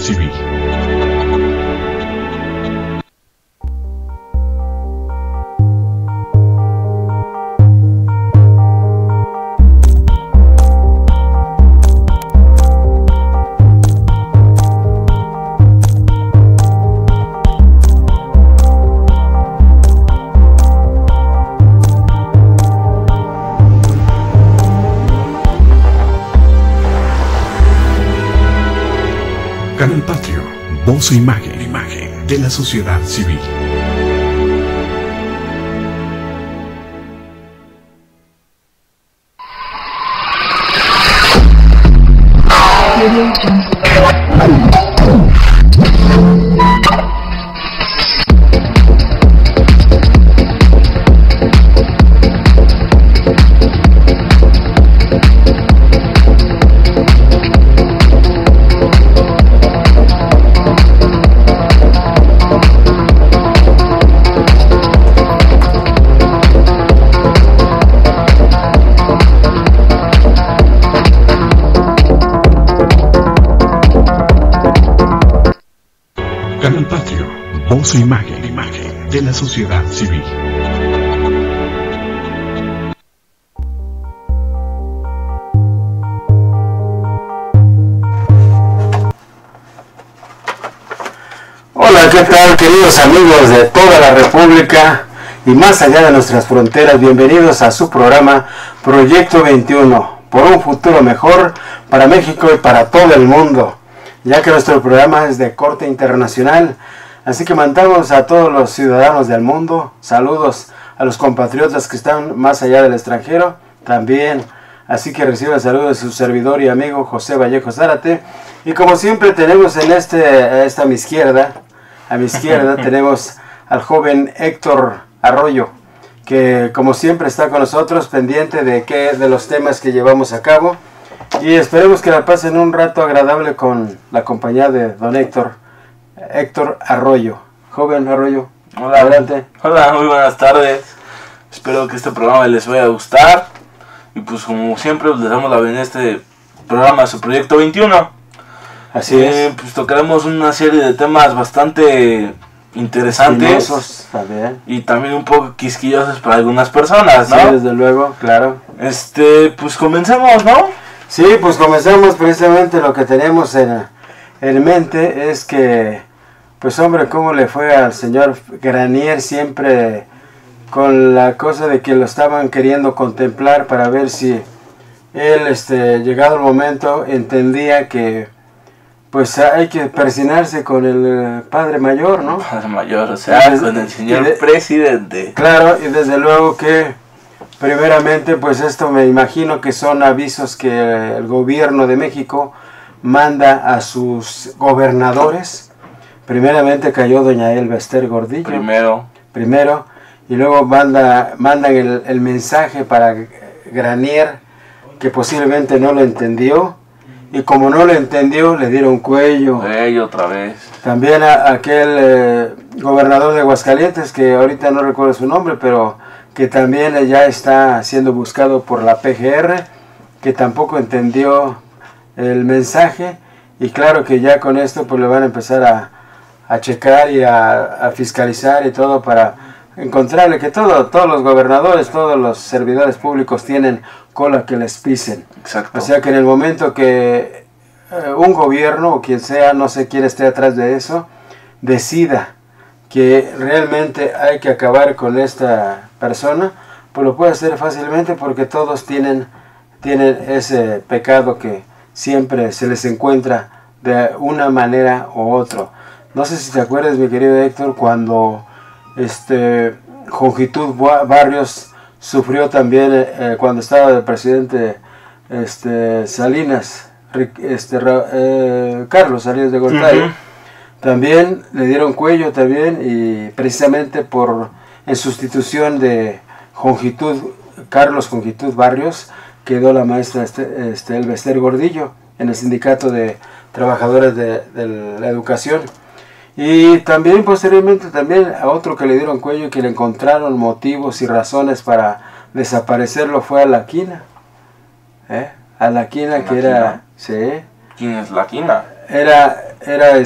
civil. Canal Patrio, voz e imagen de la sociedad civil. Canal Patrio, voz e imagen de la sociedad civil. Hola, ¿qué tal, queridos amigos de toda la República y más allá de nuestras fronteras? Bienvenidos a su programa Proyecto 21, por un futuro mejor para México y para todo el mundo, ya que nuestro programa es de corte internacional, así que mandamos a todos los ciudadanos del mundo saludos a los compatriotas que están más allá del extranjero también, así que reciban saludos de su servidor y amigo José Vallejo Zárate. Y como siempre tenemos en a mi izquierda tenemos al joven Héctor Arroyo, que como siempre está con nosotros pendiente de los temas que llevamos a cabo. Y esperemos que la pasen un rato agradable con la compañía de don Héctor Arroyo. Joven Arroyo, hola, adelante. Hola, muy buenas tardes. Espero que este programa les vaya a gustar. Y pues como siempre les damos la bienvenida a este programa, su Proyecto 21. Así es. Pues tocaremos una serie de temas bastante interesantes también. Y también un poco quisquillosos para algunas personas, ¿no? Sí, desde luego, claro. Pues comencemos, ¿no? Sí, pues comenzamos. Precisamente lo que tenemos en mente es que, pues hombre, cómo le fue al señor Granier siempre con la cosa de que lo estaban queriendo contemplar para ver si él, llegado el momento, entendía que pues hay que persinarse con el padre mayor, ¿no? Padre mayor, o sea, con el señor presidente. Claro, y desde luego que primeramente, pues esto me imagino que son avisos que el gobierno de México manda a sus gobernadores. Primeramente cayó doña Elba Ester Gordillo. Primero, y luego mandan el mensaje para Granier, que posiblemente no lo entendió. Y como no lo entendió, le dieron cuello. Otra vez. También a aquel gobernador de Aguascalientes, que ahorita no recuerdo su nombre, pero que también ya está siendo buscado por la PGR, que tampoco entendió el mensaje. Y claro que ya con esto pues le van a empezar a checar y a fiscalizar y todo para encontrarle que todos los gobernadores, todos los servidores públicos tienen cola que les pisen. Exacto. O sea que en el momento que un gobierno o quien sea, no sé quién esté atrás de eso, decida que realmente hay que acabar con esta persona, pues lo puede hacer fácilmente, porque todos tienen ese pecado que siempre se les encuentra de una manera u otra. No sé si te acuerdas, mi querido Héctor, cuando Jongitud Barrios sufrió también cuando estaba el presidente Salinas, Carlos Salinas de Gortari. También le dieron cuello también, y precisamente en sustitución de Carlos Jongitud Barrios quedó la maestra Elba Ester Gordillo en el Sindicato de Trabajadores de la Educación. Y también posteriormente también a otro que le dieron cuello y que le encontraron motivos y razones para desaparecerlo fue a Laquina. A Laquina, que era... Sí. ¿Quién es Laquina? Era era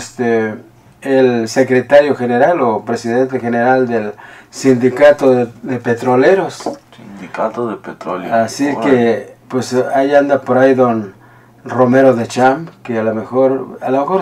el secretario general o presidente general del sindicato de petroleros. Sindicato de petróleo. Así que, pues ahí anda por ahí don Romero de Champ, que a lo mejor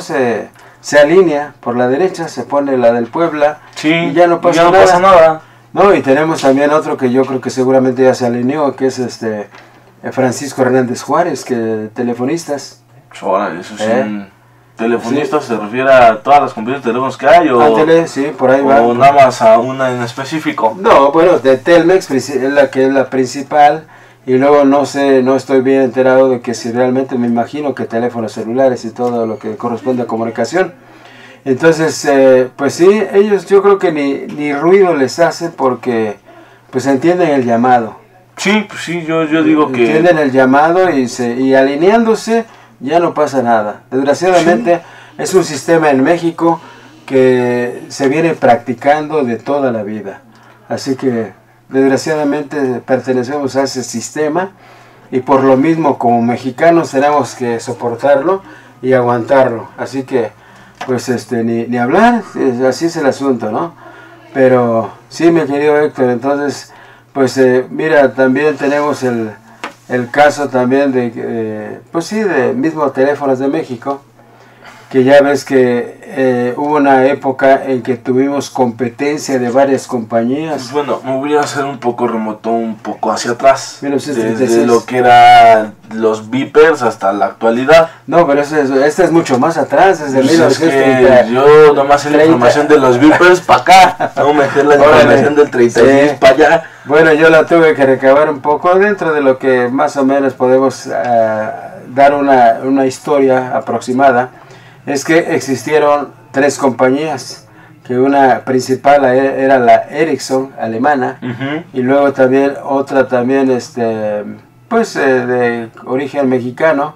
se alinea por la derecha, se pone la del Puebla, Sí, y ya no pasa nada. No, y tenemos también otro que yo creo que seguramente ya se alineó, que es Francisco Hernández Juárez, que telefonistas. Ahora, eso sí. ¿Telefonistas se refiere a todas las compañías de teléfonos que hay o, sí, por ahí va. o nada más a una en específico? No, bueno, de Telmex es la que es la principal, y luego no sé, no estoy bien enterado de que si realmente, me imagino que teléfonos celulares y todo lo que corresponde a comunicación. Entonces, pues sí, ellos yo creo que ni ruido les hace porque pues entienden el llamado. Sí, pues sí, yo digo que... Entienden el llamado y alineándose ya no pasa nada. Desgraciadamente es un sistema en México que se viene practicando de toda la vida. Así que desgraciadamente pertenecemos a ese sistema y por lo mismo como mexicanos tenemos que soportarlo y aguantarlo. Así que pues ni hablar, así es el asunto, ¿no? Pero sí, mi querido Héctor, entonces pues mira, también tenemos el caso también de, pues sí, de mismo Teléfonos de México, que ya ves que hubo una época en que tuvimos competencia de varias compañías. Pues bueno, me voy a hacer un poco remoto, un poco hacia atrás, 1936. desde lo que eran los beepers hasta la actualidad. No, pero este es mucho más atrás, desde Pues 1930. es que yo nomás sé la información de los beepers para acá, no me sé la información del 36 para allá. Bueno, yo la tuve que recabar un poco dentro de lo que más o menos podemos dar una historia aproximada. Es que existieron 3 compañías, que una principal era la Ericsson alemana, y luego también otra también pues de origen mexicano,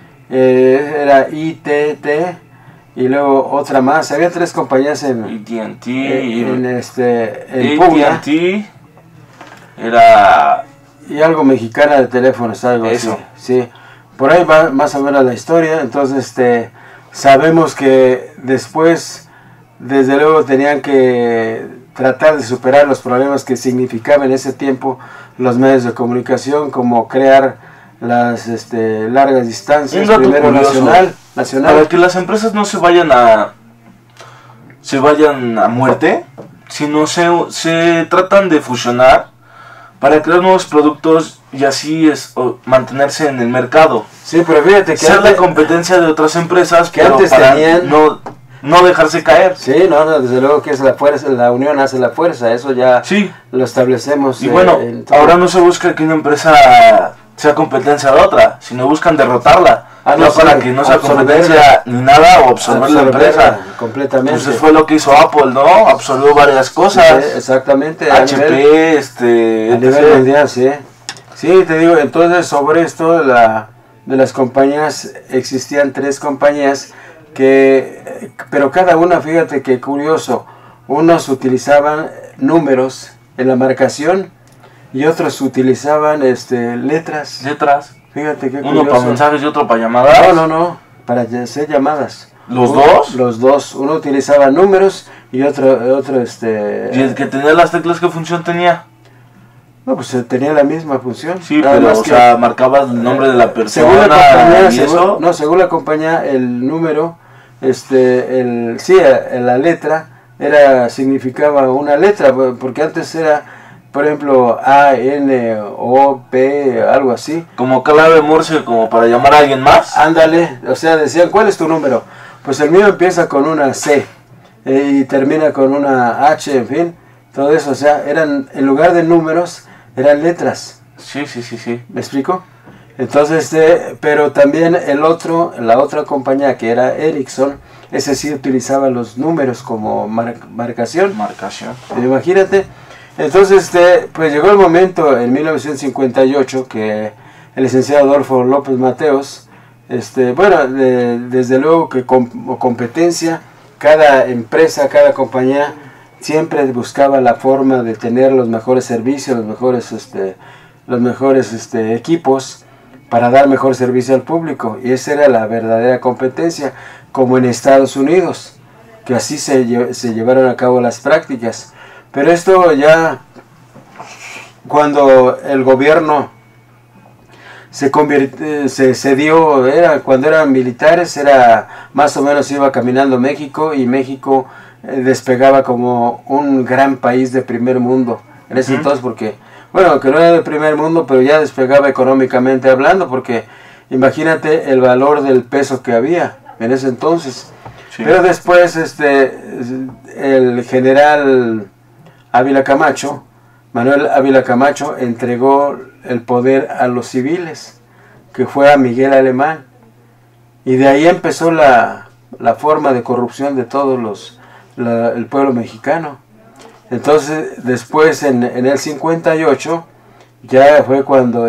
era ITT, y luego otra más. Había 3 compañías en Puebla. AT&T era y algo mexicana de teléfonos, algo eso. así. Sí, por ahí va más o menos la historia. Entonces sabemos que después, desde luego, tenían que tratar de superar los problemas que significaban en ese tiempo los medios de comunicación, como crear las largas distancias, primero nacional. Para que las empresas no se vayan a muerte, sino se tratan de fusionar para crear nuevos productos y así mantenerse en el mercado. Sí, pero fíjate que ser la competencia de otras empresas que antes tenían no dejarse caer. Sí, no, desde luego que es la fuerza, la unión hace la fuerza, eso ya lo establecemos. Y bueno, ahora no se busca que una empresa sea competencia de otra, sino buscan derrotarla. No, para que no sea competencia ni nada o absorber la empresa completamente. Pues eso fue lo que hizo Apple, ¿no? Absorbió varias cosas. Sí, exactamente. HP, a nivel mundial, sí. Sí, te digo, entonces sobre esto de las compañías, existían 3 compañías pero cada una, fíjate que curioso, unos utilizaban números en la marcación y otros utilizaban letras. Fíjate qué curioso. Uno para mensajes y otro para llamadas. No, para hacer llamadas. ¿Los dos? Los dos. Uno utilizaba números y otro ¿Y el que tenía las teclas qué función tenía? No, pues tenía la misma función. Sí, pero o sea, marcabas el nombre de la persona. Según la compañía, el número, la letra significaba una letra, porque antes era, por ejemplo, A, N, O, P, algo así. Como clave Morse, como para llamar a alguien más. Ándale, o sea, decían, ¿cuál es tu número? Pues el mío empieza con una C y termina con una H, en fin, todo eso, o sea, en lugar de números, eran letras. Sí. ¿Me explico? Entonces, pero también la otra compañía que era Ericsson, ese sí utilizaba los números como marcación. Imagínate. Entonces, pues llegó el momento en 1958 que el licenciado Adolfo López Mateos, desde luego que como competencia, cada empresa, cada compañía siempre buscaba la forma de tener los mejores servicios, los mejores equipos para dar mejor servicio al público, y esa era la verdadera competencia. como en Estados Unidos, que así se llevaron a cabo las prácticas. Pero esto ya, cuando el gobierno se dio, cuando eran militares, era más o menos iba caminando México, y México despegaba como un gran país de primer mundo en ese entonces, porque, bueno, que no era de primer mundo, pero ya despegaba económicamente hablando, porque imagínate el valor del peso que había en ese entonces. Sí. Pero después el general Ávila Camacho, Manuel Ávila Camacho, entregó el poder a los civiles, que fue a Miguel Alemán, y de ahí empezó la forma de corrupción de todos el pueblo mexicano. Entonces después en el 58 ya fue cuando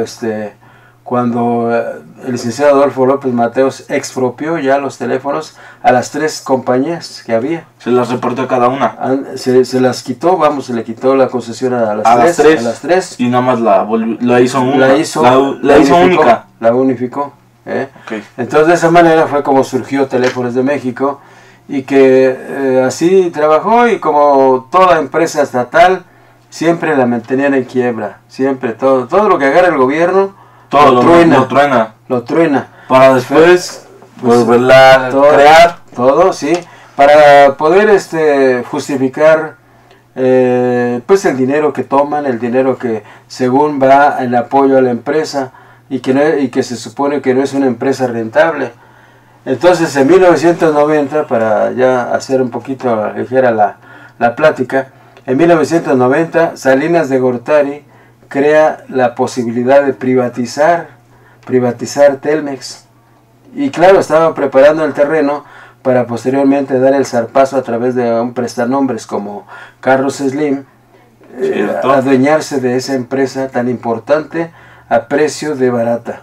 el licenciado Adolfo López Mateos expropió ya los teléfonos a las 3 compañías que había. Se las reportó a cada una. Se las quitó, se le quitó la concesión a las 3. Y nada más la hizo única. La unificó. Okay. Entonces de esa manera fue como surgió Teléfonos de México, y que así trabajó, y como toda empresa estatal siempre la mantenían en quiebra, siempre todo lo que agarra el gobierno lo truena para después volverla a crear todo, sí, para poder justificar pues el dinero que toman, el dinero que según va en apoyo a la empresa, y que se supone que no es una empresa rentable. Entonces en 1990, para ya hacer un poquito ligera la plática, en 1990 Salinas de Gortari crea la posibilidad de privatizar Telmex, y claro, estaba preparando el terreno para posteriormente dar el zarpazo a través de un prestanombres como Carlos Slim, adueñarse de esa empresa tan importante a precio de barata.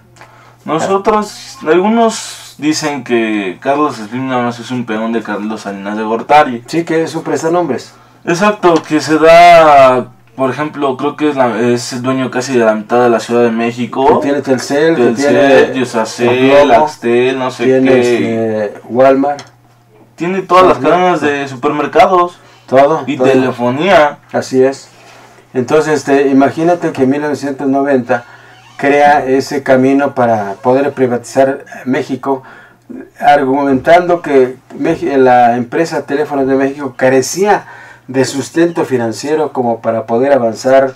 Algunos dicen que Carlos Slim nada más es un peón de Carlos Salinas de Gortari. Sí, que es un prestanombres. Exacto, que se da, por ejemplo, creo que es el dueño casi de la mitad de la Ciudad de México. Que tiene Telcel, Yusacel, Axtel, no sé qué. Walmart. Tiene todas las cadenas de supermercados. Todo. Y telefonía. Así es. Entonces, imagínate que en 1990 crea ese camino para poder privatizar México, argumentando que la empresa Teléfonos de México carecía de sustento financiero como para poder avanzar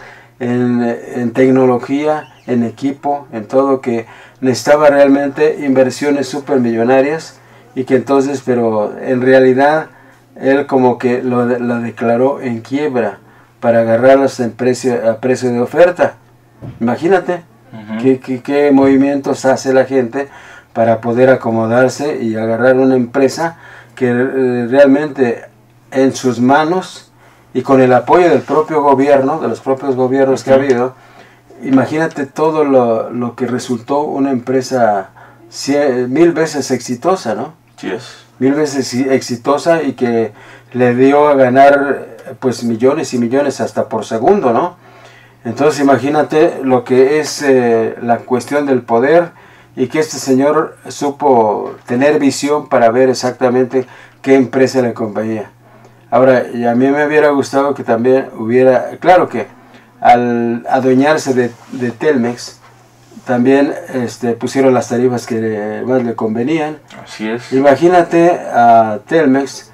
en tecnología, en equipo, en todo, que necesitaba realmente inversiones supermillonarias, y que entonces, pero en realidad él como que lo declaró en quiebra para agarrarlas a precio de oferta. Imagínate qué movimientos hace la gente para poder acomodarse y agarrar una empresa que realmente en sus manos, y con el apoyo del propio gobierno, de los propios gobiernos que ha habido, imagínate todo lo que resultó una empresa 1000 veces exitosa, ¿no? Sí es. 1000 veces exitosa, y que le dio a ganar pues millones y millones hasta por segundo, ¿no? Entonces imagínate lo que es la cuestión del poder, y que este señor supo tener visión para ver exactamente qué empresa le convenía. Ahora, y a mí me hubiera gustado que también hubiera, claro que al adueñarse de Telmex, también pusieron las tarifas que más le convenían. Así es. Imagínate a Telmex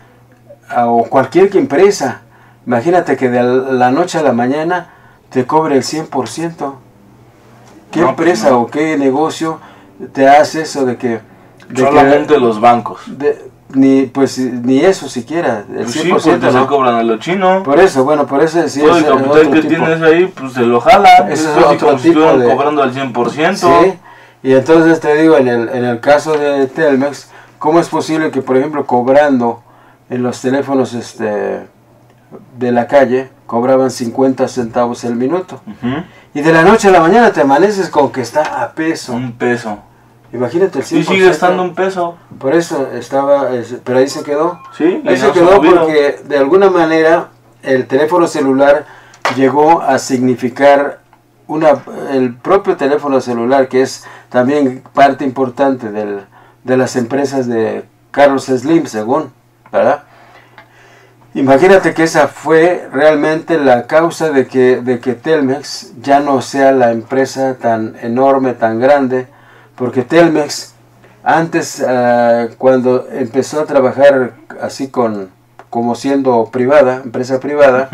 o cualquier empresa, imagínate que de la noche a la mañana te cobre el 100%. ¿Qué empresa o qué negocio te hace eso de que... solamente los bancos. Ni eso siquiera, el 100%, sí, porque ¿no? Se cobran a lo chino. Por eso sí, todo el capital que tienes ahí, pues se lo jala. Eso es otro tipo cobrando al 100%. Sí, y entonces te digo, en el caso de Telmex, ¿cómo es posible que, por ejemplo, cobrando en los teléfonos de la calle, cobraban 50 centavos el minuto? Y de la noche a la mañana te amaneces con que está a peso. Un peso. Imagínate el 100%. Y sigue estando un peso. Por eso estaba, pero ahí se quedó. Sí, ahí se quedó porque de alguna manera el teléfono celular llegó a significar el propio teléfono celular, que es también parte importante de las empresas de Carlos Slim, según, ¿verdad? Imagínate que esa fue realmente la causa de que Telmex ya no sea la empresa tan enorme, tan grande, porque Telmex antes, cuando empezó a trabajar así como siendo privada, empresa privada,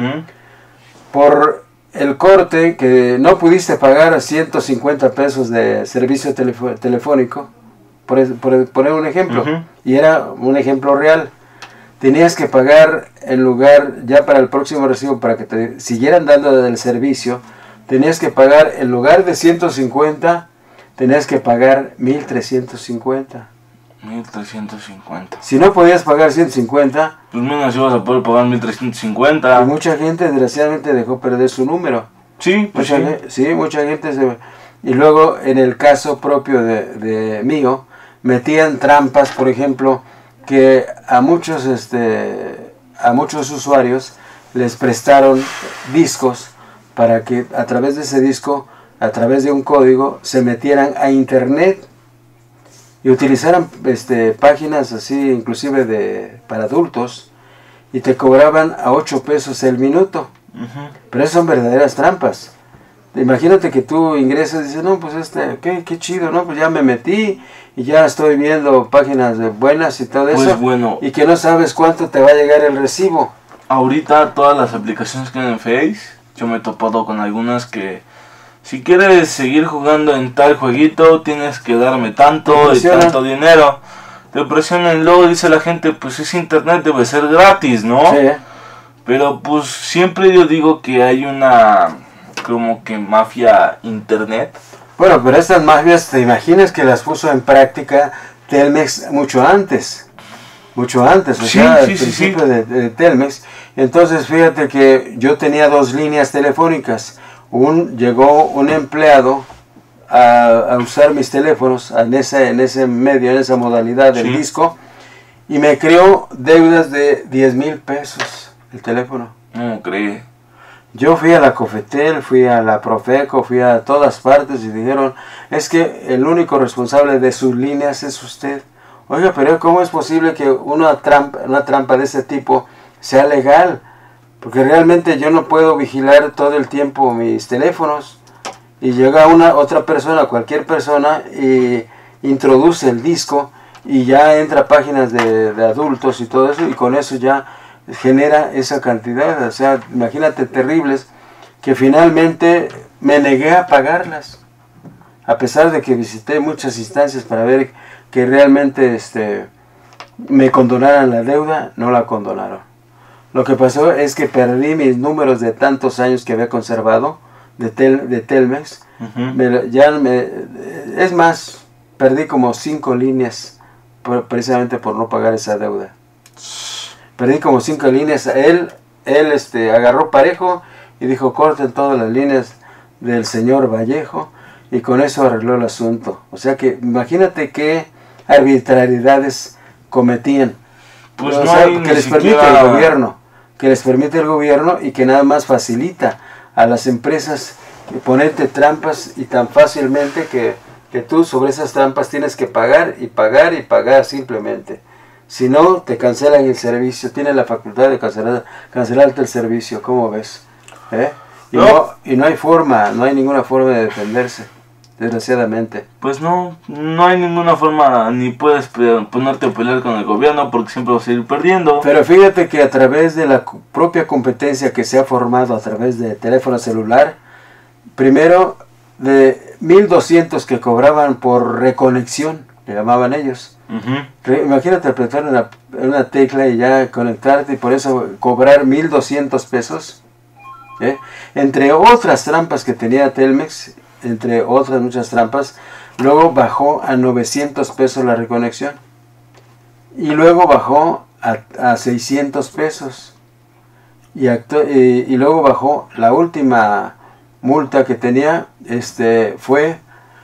por el corte que no pudiste pagar 150 pesos de servicio telefónico, por poner un ejemplo, y era un ejemplo real. Tenías que pagar en lugar, ya para el próximo recibo, para que te siguieran dando el servicio, tenías que pagar, en lugar de 150, tenías que pagar 1,350. 1,350. Si no podías pagar 150, pues menos ibas a poder pagar 1,350. Y mucha gente, desgraciadamente, dejó perder su número. Sí, pues mucha gente se... Y luego, en el caso propio de mío, metían trampas, por ejemplo, que a muchos usuarios les prestaron discos para que a través de ese disco, a través de un código, se metieran a internet y utilizaran páginas así, inclusive para adultos, y te cobraban a 8 pesos el minuto. Pero esas son verdaderas trampas. Imagínate que tú ingresas y dices, no, pues qué chido, ¿no? Pues ya me metí y ya estoy viendo páginas buenas y todo eso. Bueno, y que no sabes cuánto te va a llegar el recibo. Ahorita todas las aplicaciones que hay en Face, yo me he topado con algunas que si quieres seguir jugando en tal jueguito, tienes que darme tanto y tanto dinero. Te presionan, luego dice la gente, pues es internet, debe ser gratis, ¿no? Sí. Pero pues siempre yo digo que hay una como que mafia internet. Bueno, pero estas mafias, ¿te imaginas que las puso en práctica Telmex mucho antes? Al principio de Telmex. Entonces fíjate que yo tenía 2 líneas telefónicas. Llegó un empleado a usar mis teléfonos en ese medio, en esa modalidad del disco, y me creó deudas de 10,000 pesos el teléfono. No cree. Yo fui a la Cofetel, fui a la Profeco, fui a todas partes y dijeron, es que el único responsable de sus líneas es usted. Oiga, pero ¿cómo es posible que una trampa de ese tipo sea legal? Porque realmente yo no puedo vigilar todo el tiempo mis teléfonos. Y llega otra persona, cualquier persona, y introduce el disco y ya entra a páginas de adultos y todo eso, y con eso ya genera esa cantidad. O sea, imagínate, terribles, que finalmente me negué a pagarlas, a pesar de que visité muchas instancias para ver que realmente me condonaran la deuda. No la condonaron. Lo que pasó es que perdí mis números de tantos años que había conservado de Telmex. Es más, perdí como 5 líneas precisamente por no pagar esa deuda. Perdí como 5 líneas. Él agarró parejo y dijo, corten todas las líneas del señor Vallejo, y con eso arregló el asunto. O sea que imagínate qué arbitrariedades cometían. Pues que les permite el gobierno, y que nada más facilita a las empresas ponerte trampas, y tan fácilmente que tú sobre esas trampas tienes que pagar y pagar y pagar simplemente. Si no, te cancelan el servicio. Tienen la facultad de cancelarte el servicio. ¿Cómo ves? Y no hay forma, no hay ninguna forma de defenderse, desgraciadamente. Pues no hay ninguna forma, ni puedes ponerte a pelear con el gobierno, porque siempre vas a ir perdiendo. Pero fíjate que a través de la propia competencia que se ha formado a través de teléfono celular, primero de 1,200 que cobraban por reconexión, le llamaban ellos. Imagínate apretar una tecla y ya conectarte, y por eso cobrar 1,200 pesos. Entre otras trampas que tenía Telmex, entre otras muchas trampas, luego bajó a 900 pesos la reconexión, y luego bajó a 600 pesos, y luego bajó. La última multa que tenía fue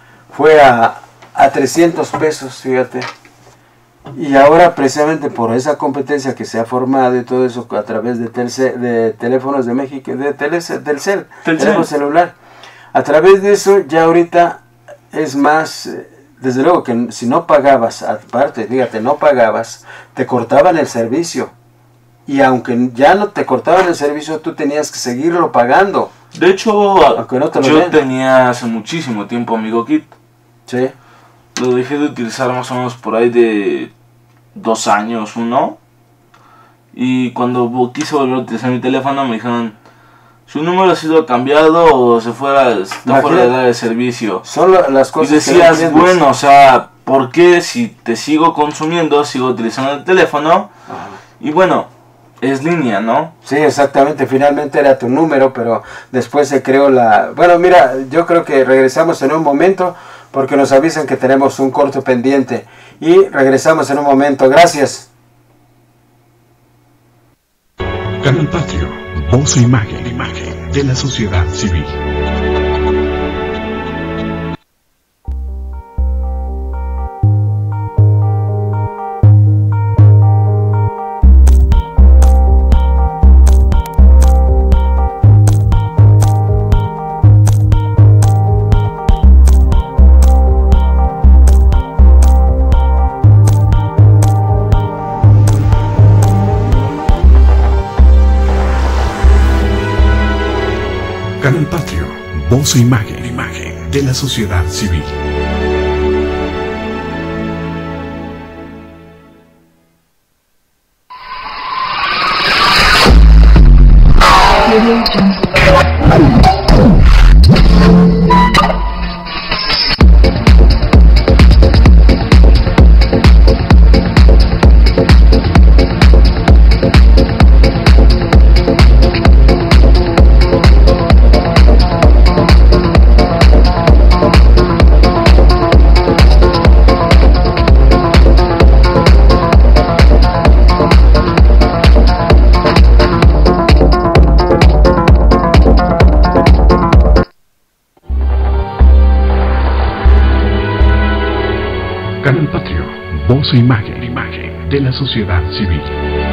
a 300 pesos, fíjate. Y ahora, precisamente por esa competencia que se ha formado y todo eso a través de teléfonos de México, de teléfono celular, a través de eso ya ahorita es más desde luego que si no pagabas, aparte, fíjate, no pagabas, te cortaban el servicio. Y aunque ya no te cortaban el servicio, tú tenías que seguirlo pagando. De hecho, no yo tenía hace muchísimo tiempo Amigo Kit. Sí. Lo dejé de utilizar más o menos por ahí de 2 años, uno. Y cuando quise volver a utilizar mi teléfono me dijeron, su número ha sido cambiado o está fuera de área de servicio. Son las cosas. Y decías, bueno, o sea, ¿por qué si te sigo consumiendo, sigo utilizando el teléfono? Ajá. Y bueno, es línea, ¿no? Sí, exactamente, finalmente era tu número, pero después se creó la... Bueno, mira, yo creo que regresamos en un momento porque nos avisan que tenemos un corto pendiente. Y regresamos en un momento, gracias. Canal Patrio, voz e imagen de la sociedad civil. Canal Patrio, voz e imagen de la sociedad civil. Canal Patrio, voz e imagen de la sociedad civil.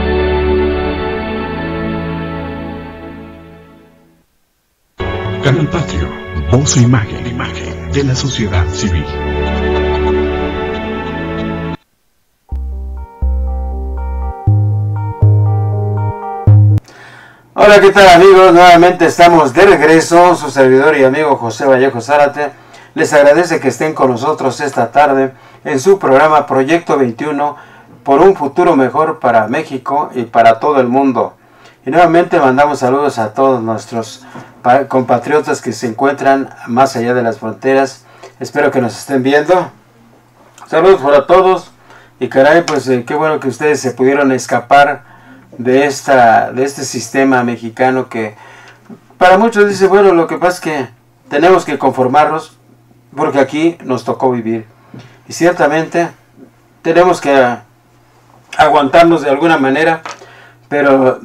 Canal Patrio, voz e imagen de la sociedad civil. Hola, ¿qué tal amigos? Nuevamente estamos de regreso, su servidor y amigo José Vallejo Zárate. Les agradece que estén con nosotros esta tarde en su programa Proyecto 21 por un futuro mejor para México y para todo el mundo. Y nuevamente mandamos saludos a todos nuestros compatriotas que se encuentran más allá de las fronteras. Espero que nos estén viendo. Saludos para todos. Y caray, pues qué bueno que ustedes se pudieron escapar de este sistema mexicano que para muchos dice, bueno, lo que pasa es que tenemos que conformarnos porque aquí nos tocó vivir. Y ciertamente tenemos que aguantarnos de alguna manera, pero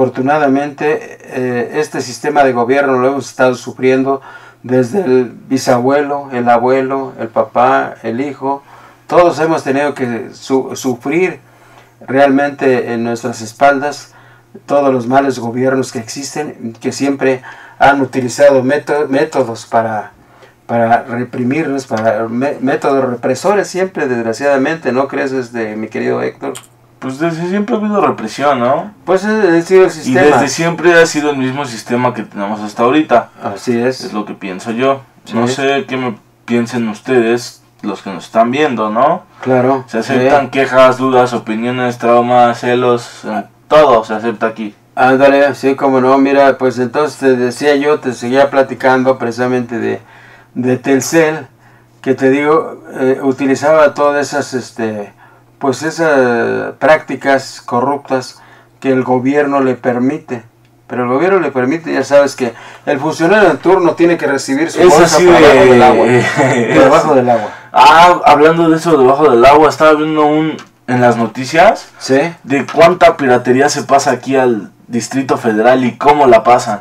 desafortunadamente este sistema de gobierno lo hemos estado sufriendo desde el bisabuelo, el abuelo, el papá, el hijo. Todos hemos tenido que sufrir realmente en nuestras espaldas todos los malos gobiernos que existen, que siempre han utilizado métodos para reprimirnos, métodos represores siempre, desgraciadamente, ¿no crees, mi querido Héctor? Pues desde siempre ha habido represión, ¿no? Pues ha sido el sistema. Y desde siempre ha sido el mismo sistema que tenemos hasta ahorita. Así es. Es lo que pienso yo. Sí. No sé qué me piensen ustedes, los que nos están viendo, ¿no? Claro. Se aceptan quejas, dudas, opiniones, traumas, celos, todo se acepta aquí. Ándale, sí, como no, mira, pues entonces te decía yo, te seguía platicando precisamente de Telcel, que te digo, utilizaba todas esas, pues esas prácticas corruptas que el gobierno le permite. Pero el gobierno le permite, ya sabes que el funcionario en turno tiene que recibir su bolsa por debajo del agua. Por debajo del agua. Ah, hablando de eso, debajo del agua, estaba viendo en las noticias, ¿sí?, de cuánta piratería se pasa aquí al Distrito Federal y cómo la pasan.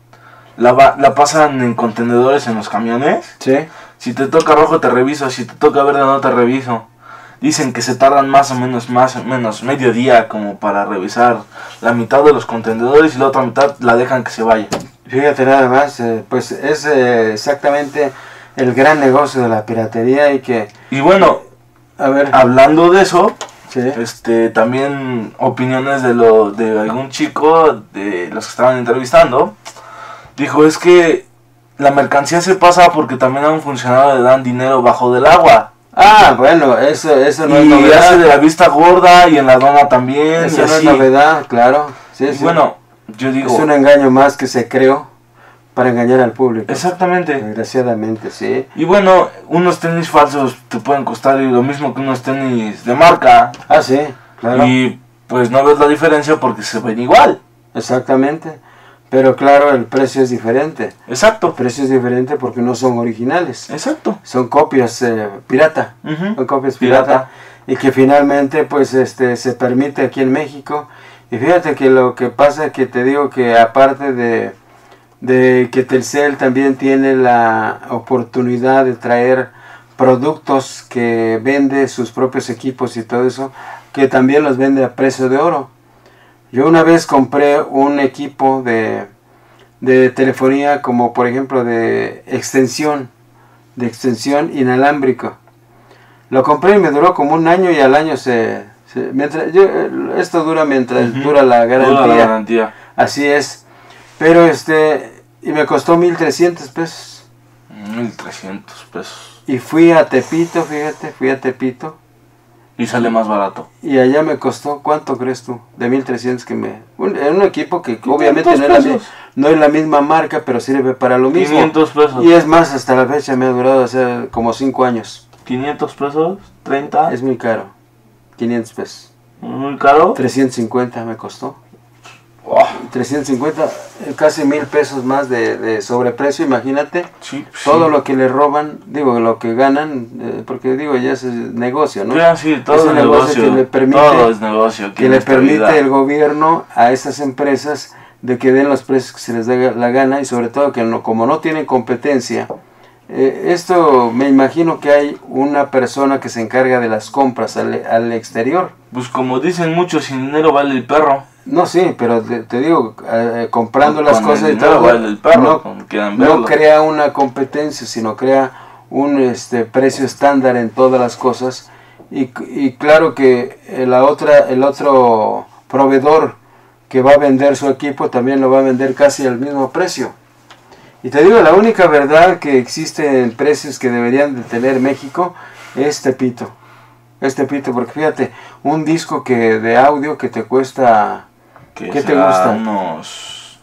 La pasan en contenedores en los camiones. Sí. Si te toca rojo te reviso, si te toca verde no te reviso. Dicen que se tardan más o menos medio día como para revisar la mitad de los contenedores y la otra mitad la dejan que se vaya. Fíjate nada más, pues es exactamente el gran negocio de la piratería y bueno, a ver, hablando de eso, sí, también opiniones de algún chico de los que estaban entrevistando, dijo, es que la mercancía se pasa porque también a un funcionario le dan dinero bajo del agua. Ah, bueno, eso no es novedad. Y hace de la vista gorda y en la aduana también. Eso y no así. es novedad, claro. Sí, Y sí. bueno, yo digo... Es un engaño más que se creó para engañar al público. Exactamente. Desgraciadamente, sí. Y bueno, unos tenis falsos te pueden costar lo mismo que unos tenis de marca. Ah, sí, claro. Y pues no ves la diferencia porque se ven igual. Exactamente. Pero claro, el precio es diferente. Exacto. El precio es diferente porque no son originales. Exacto. Son copias pirata. Ujú. Son copias pirata. Y que finalmente pues se permite aquí en México. Y fíjate que lo que pasa es que te digo que aparte de que Telcel también tiene la oportunidad de traer productos que vende sus propios equipos y todo eso, que también los vende a precio de oro. Yo una vez compré un equipo de telefonía como por ejemplo de extensión inalámbrico. Lo compré y me duró como un año y al año esto dura mientras dura la garantía. Dura la garantía. Así es. Pero y me costó 1,300 pesos. 1,300 pesos. Y fui a Tepito, fíjate, fui a Tepito. Y sale más barato. Y allá me costó, ¿cuánto crees tú? De 1,300 que un equipo que obviamente no es la misma marca, pero sirve para lo mismo. 500 pesos. Y es más, hasta la fecha me ha durado hace como 5 años. 500 pesos, 30. Es muy caro. 500 pesos. Muy caro. 350 me costó. Oh. 350, casi 1,000 pesos más de sobreprecio, imagínate. Sí, todo lo que le roban, digo, lo que ganan, porque digo, ya es negocio, ¿no? Ya, sí, todo es es negocio. Que le permite, todo es negocio. Que le permite el gobierno a esas empresas de que den los precios que se les dé la gana y sobre todo que como no tienen competencia. Esto me imagino que hay una persona que se encarga de las compras al exterior. Pues como dicen muchos, sin dinero vale el perro. No, sí, pero te digo, comprando las cosas y todo, vale el perro, no crea una competencia, sino crea un precio estándar en todas las cosas. Y claro que el otro proveedor que va a vender su equipo también lo va a vender casi al mismo precio. Y te digo, la única verdad que existe en precios que deberían de tener México es Tepito. Es Tepito, porque fíjate, un disco de audio que te cuesta... ¿Qué te gusta? Unos...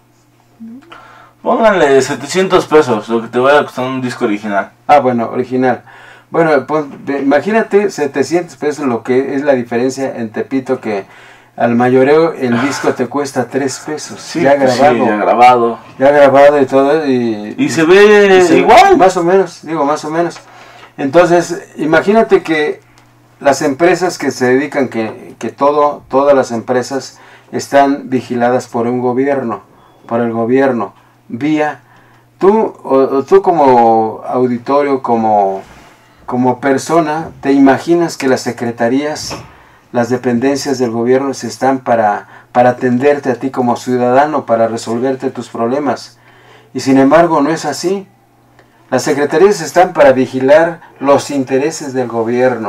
Pónganle 700 pesos, lo que te vaya a costar un disco original. Ah, bueno, original. Bueno, pues, imagínate 700 pesos lo que es la diferencia en Tepito, que al mayoreo el disco te cuesta 3 pesos. Sí, ya grabado. Sí, ya grabado. Ya grabado y todo. Y se ve igual. Más o menos, digo, más o menos. Entonces, imagínate que las empresas que se dedican, todas las empresas están vigiladas por un gobierno, por el gobierno, tú como auditorio, como persona, te imaginas que las secretarías, las dependencias del gobierno están para atenderte a ti como ciudadano, para resolverte tus problemas. Y sin embargo no es así. Las secretarías están para vigilar los intereses del gobierno.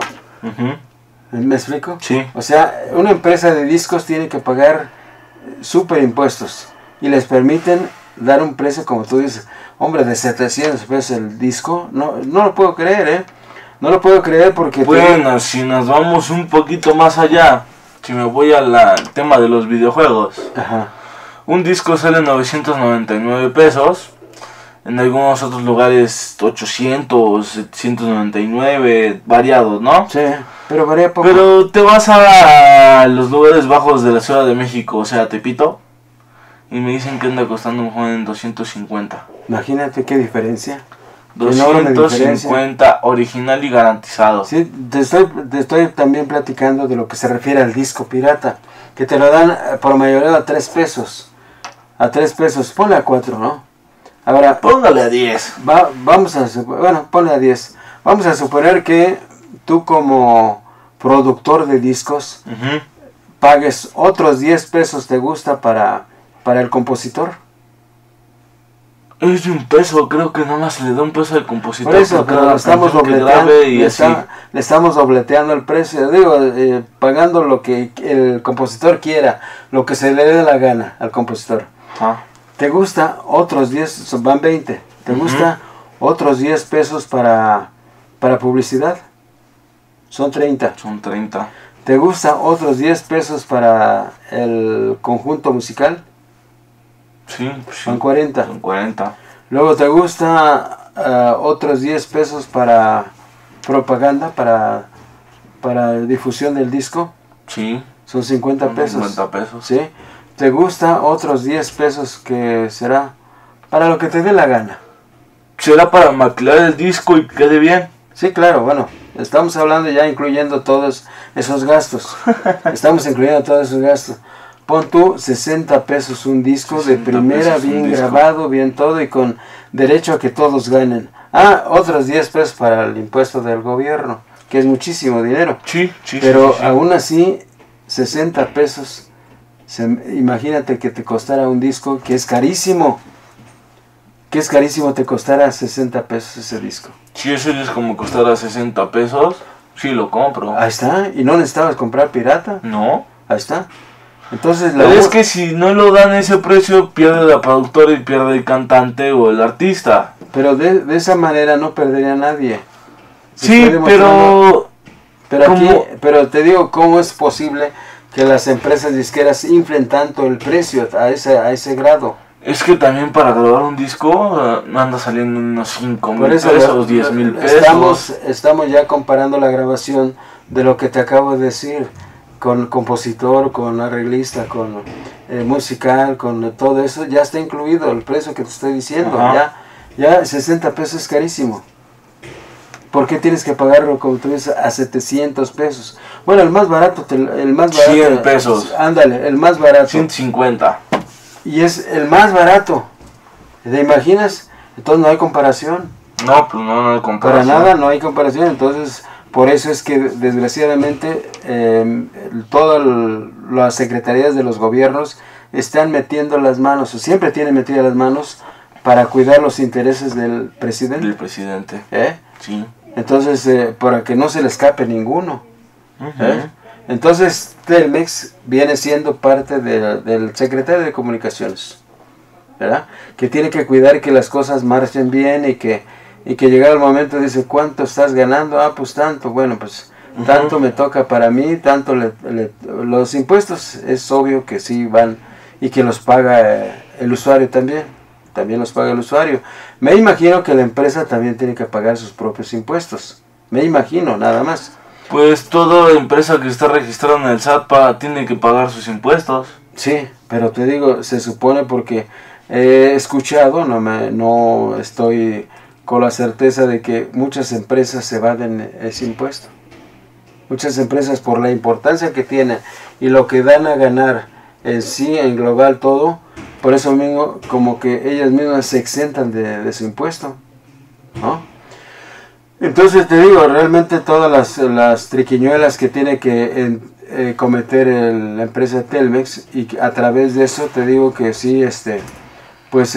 ¿Me explico? Sí. O sea, una empresa de discos tiene que pagar súper impuestos y les permiten dar un precio, como tú dices, hombre, de 700 pesos el disco. No lo puedo creer, No lo puedo creer porque... Bueno, si nos vamos un poquito más allá, si me voy al tema de los videojuegos. Ajá. Un disco sale 999 pesos. En algunos otros lugares 800, 799, variados, ¿no? Sí, pero varía poco. Pero te vas a los lugares bajos de la Ciudad de México, o sea, Tepito, y me dicen que anda costando un joven en 250. Imagínate qué diferencia. 250 original y garantizado. Sí, te estoy también platicando de lo que se refiere al disco pirata, que te lo dan por mayoría a 3 pesos. A 3 pesos, ponle a 4, ¿no? Ahora, póngale a 10. Ponle a 10. Vamos a suponer que tú como productor de discos pagues otros 10 pesos, ¿te gusta para el compositor? Es de un peso, creo que nomás se le da un peso al compositor. Por eso, pero le estamos dobleteando el precio, digo, pagando lo que el compositor quiera, lo que se le dé la gana al compositor. ¿Te gusta? Otros 10, van 20. ¿Te gusta? Otros 10 pesos para publicidad. Son 30. Son 30. ¿Te gusta? Otros 10 pesos para el conjunto musical. Sí, son 40. Son 40. Luego te gusta otros 10 pesos para propaganda, para difusión del disco. Sí. Son 50 pesos. 50 pesos. Sí. Te gusta otros 10 pesos que será para lo que te dé la gana. Será para maquilar el disco y quede bien. Sí, claro, bueno, estamos hablando ya incluyendo todos esos gastos. Estamos incluyendo todos esos gastos. Pon tú 60 pesos un disco de primera, bien grabado, bien todo y con derecho a que todos ganen. Otros 10 pesos para el impuesto del gobierno, que es muchísimo dinero. Sí. Pero aún así, 60 pesos, imagínate que te costara un disco que es carísimo. Que es carísimo, te costara 60 pesos ese disco. Si ese disco me costara 60 pesos, sí lo compro. Ahí está, y no necesitabas comprar pirata. No. Ahí está. Entonces, pero es que si no lo dan ese precio, pierde la productora y pierde el cantante o el artista. Pero de esa manera no perdería nadie. Sí, pero pero te digo, ¿cómo es posible que las empresas disqueras inflen tanto el precio a ese grado? Es que también para grabar un disco anda saliendo unos 5,000 pesos, 10,000 pesos. Estamos ya comparando la grabación de lo que te acabo de decir, con compositor, con arreglista, con musical, con todo eso, ya está incluido el precio que te estoy diciendo. Ya 60 pesos es carísimo. ¿Por qué tienes que pagarlo, como tú dices, a 700 pesos? Bueno, el más barato 100 pesos. Ándale, el más barato. 150. Y es el más barato. ¿Te imaginas? Entonces no hay comparación. No, pues no hay comparación. Para nada no hay comparación. Entonces, por eso es que desgraciadamente todas las secretarías de los gobiernos están metiendo las manos, o siempre tienen metidas las manos para cuidar los intereses del presidente. Del presidente. Sí. Entonces, para que no se le escape ninguno. Entonces, Telmex viene siendo parte del secretario de Comunicaciones, ¿verdad? Que tiene que cuidar que las cosas marchen bien y que llegado el momento dice, ¿cuánto estás ganando? Pues tanto. Bueno, pues tanto me toca para mí, tanto los impuestos es obvio que sí van y que los paga el usuario también los paga el usuario. Me imagino que la empresa también tiene que pagar sus propios impuestos, me imagino, nada más. Pues toda empresa que está registrada en el SAT tiene que pagar sus impuestos. Sí, pero te digo, se supone porque he escuchado, no estoy con la certeza de que muchas empresas se evaden ese impuesto. Muchas empresas por la importancia que tienen y lo que dan a ganar en sí, en global todo, por eso mismo como que ellas mismas se exentan de su impuesto, ¿no? Entonces te digo, realmente todas las triquiñuelas que tiene que cometer la empresa Telmex, y a través de eso te digo que sí, pues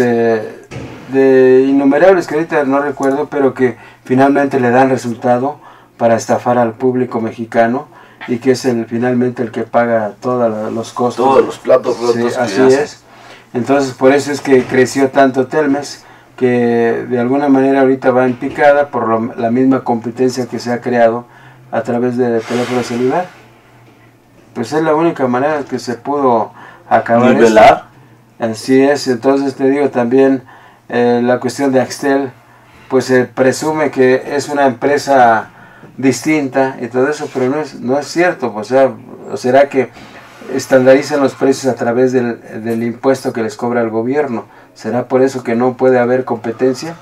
de innumerables que ahorita no recuerdo, pero que finalmente le dan resultado para estafar al público mexicano y que es finalmente el que paga todos los costos. Todos los platos rotos. Sí, así es. Entonces por eso es que creció tanto Telmex, que de alguna manera ahorita va en picada por la misma competencia que se ha creado a través de teléfono celular. Pues es la única manera que se pudo acabar. ¿Nivelar? Así es. Entonces te digo también la cuestión de Axtel, pues se presume que es una empresa distinta y todo eso, pero no es cierto. O sea, ¿o será que estandarizan los precios a través del impuesto que les cobra el gobierno? ¿Será por eso que no puede haber competencia?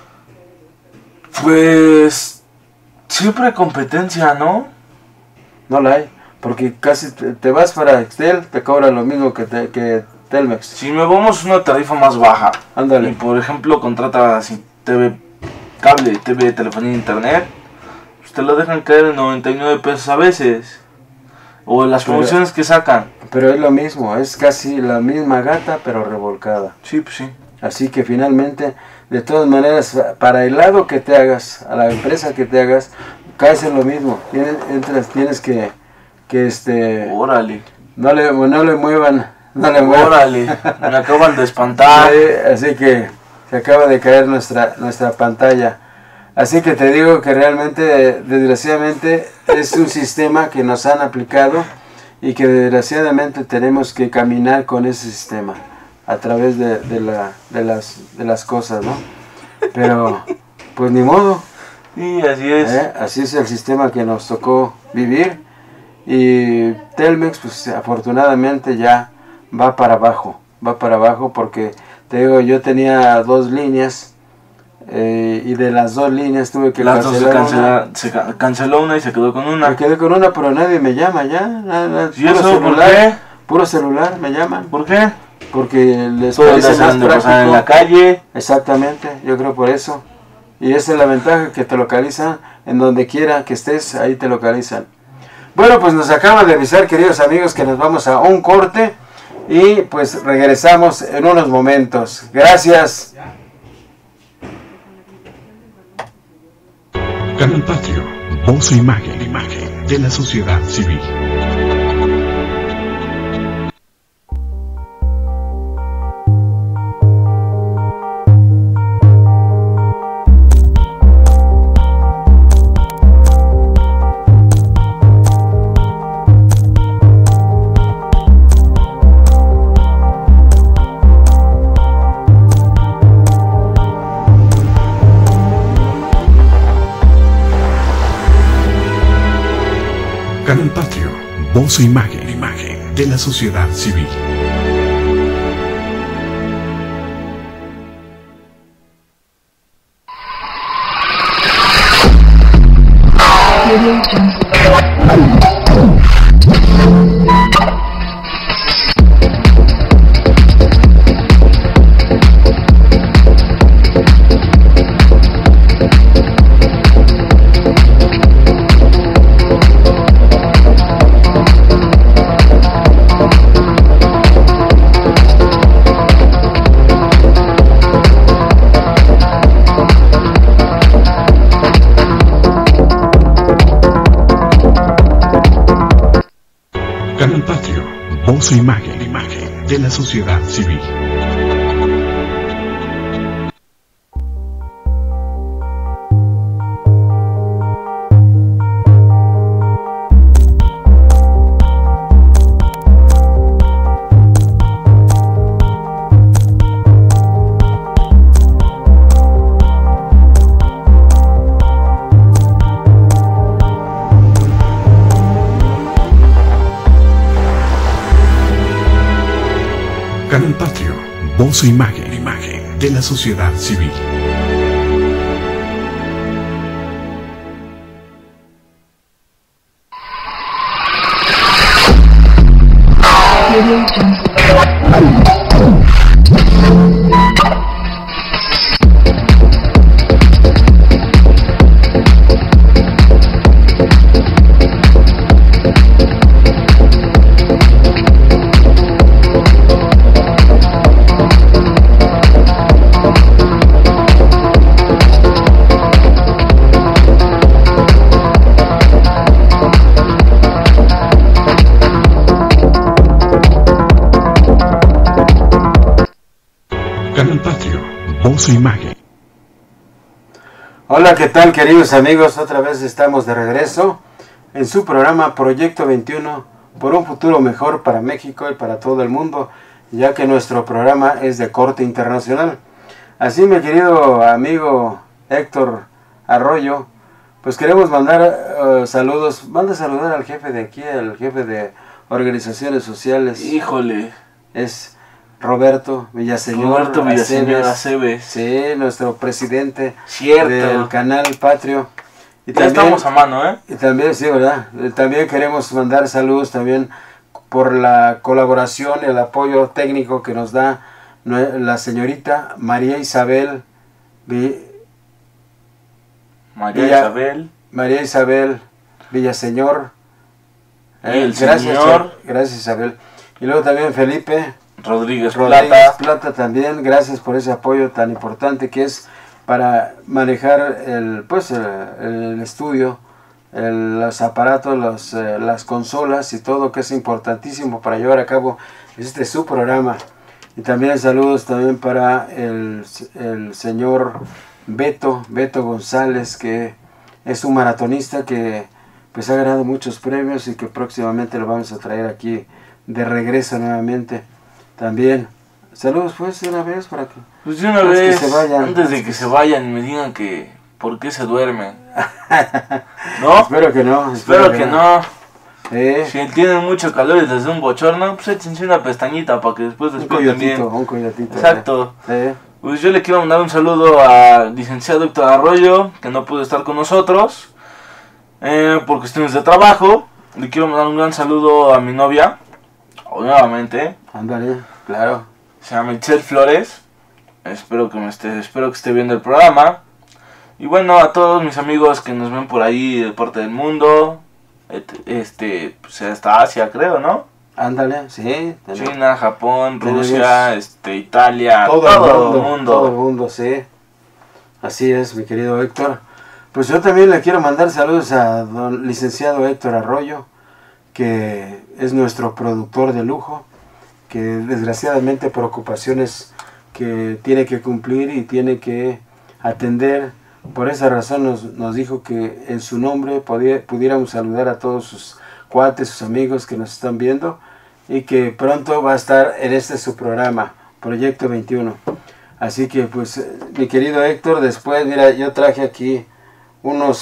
Pues siempre hay competencia, ¿no? No la hay, porque casi te vas para Axtel, te cobran lo mismo que Telmex. Si me vamos a una tarifa más baja, ándale, y por ejemplo contratas TV, cable, TV, telefonía, internet, pues te lo dejan caer en 99 pesos a veces. O las promociones que sacan. Pero es lo mismo, es casi la misma gata pero revolcada. Sí, pues sí. Así que finalmente, De todas maneras, para el lado que te hagas, a la empresa que te hagas, caes en lo mismo. Tienes que Órale. no le muevan. Órale, me acaban de espantar. Así que se acaba de caer nuestra pantalla. Así que te digo que realmente, desgraciadamente, es un sistema que nos han aplicado y que desgraciadamente tenemos que caminar con ese sistema a través de las cosas, ¿no? Pero, pues ni modo. Sí, así es. Así es el sistema que nos tocó vivir. Y Telmex, pues afortunadamente ya va para abajo porque, te digo, yo tenía 2 líneas. Y de las 2 líneas tuve que cancelar se canceló una y se quedó con una. Me quedé con una, pero nadie me llama ya. ¿Y eso por qué? Puro celular me llaman. ¿Por qué? Porque les parece más práctico en la calle. Exactamente, yo creo por eso. Y esa es la ventaja, que te localizan en donde quiera que estés, ahí te localizan. Bueno, pues nos acaban de avisar, queridos amigos, que nos vamos a un corte y pues regresamos en unos momentos. Gracias. Canal Patrio, voz e imagen de la sociedad civil. Canal Patrio, voz e imagen de la sociedad civil. Canal Patrio, voz e imagen de la sociedad civil. Canal Patrio, voz e imagen de la sociedad civil. Canal Patrio, voz e imagen. Hola, ¿qué tal, queridos amigos? Otra vez estamos de regreso en su programa Proyecto 21 por un futuro mejor para México y para todo el mundo, ya que nuestro programa es de corte internacional. Así, mi querido amigo Héctor Arroyo, pues queremos mandar saludos. Manda a saludar al jefe de aquí, al jefe de organizaciones sociales. Híjole. Es Roberto Villaseñor Aceves. Sí, nuestro presidente. Cierto. Del Canal Patrio. Y ya también, estamos a mano, ¿eh? Y también, sí, ¿verdad? También queremos mandar saludos también por la colaboración y el apoyo técnico que nos da la señorita María Isabel Villaseñor. Y el gracias, señor. Gracias, Isabel. Y luego también Felipe Rodríguez Plata también, gracias por ese apoyo tan importante que es para manejar el estudio, los aparatos, las consolas y todo, que es importantísimo para llevar a cabo su programa. Y también saludos también para el señor Beto González, que es un maratonista que pues ha ganado muchos premios y que próximamente lo vamos a traer aquí de regreso nuevamente. También saludos pues de una vez para que pues de una vez que se vayan, antes de que se vayan y me digan que por qué se duermen. ¿No? Espero que no. Espero que no. Si tienen mucho calor y les da un bochorno, pues échense una pestañita para que después despierten bien. Un coyotito. Exacto. Pues yo le quiero mandar un saludo al licenciado Héctor Arroyo, que no pudo estar con nosotros por cuestiones de trabajo. Le quiero mandar un gran saludo a mi novia, nuevamente. Ándale, claro. Se llama Michelle Flores. Espero que esté viendo el programa. Y bueno, a todos mis amigos que nos ven por ahí de parte del mundo, pues hasta Asia creo, ¿no? Ándale, sí. China, Japón, Rusia, Italia, todo el mundo, sí. Así es, mi querido Héctor. Pues yo también le quiero mandar saludos a don licenciado Héctor Arroyo, que es nuestro productor de lujo, que desgraciadamente por ocupaciones que tiene que cumplir y tiene que atender, por esa razón nos dijo que en su nombre pudiéramos saludar a todos sus cuates, sus amigos que nos están viendo, y que pronto va a estar en su programa, Proyecto 21. Así que pues mi querido Héctor, después mira, yo traje aquí unos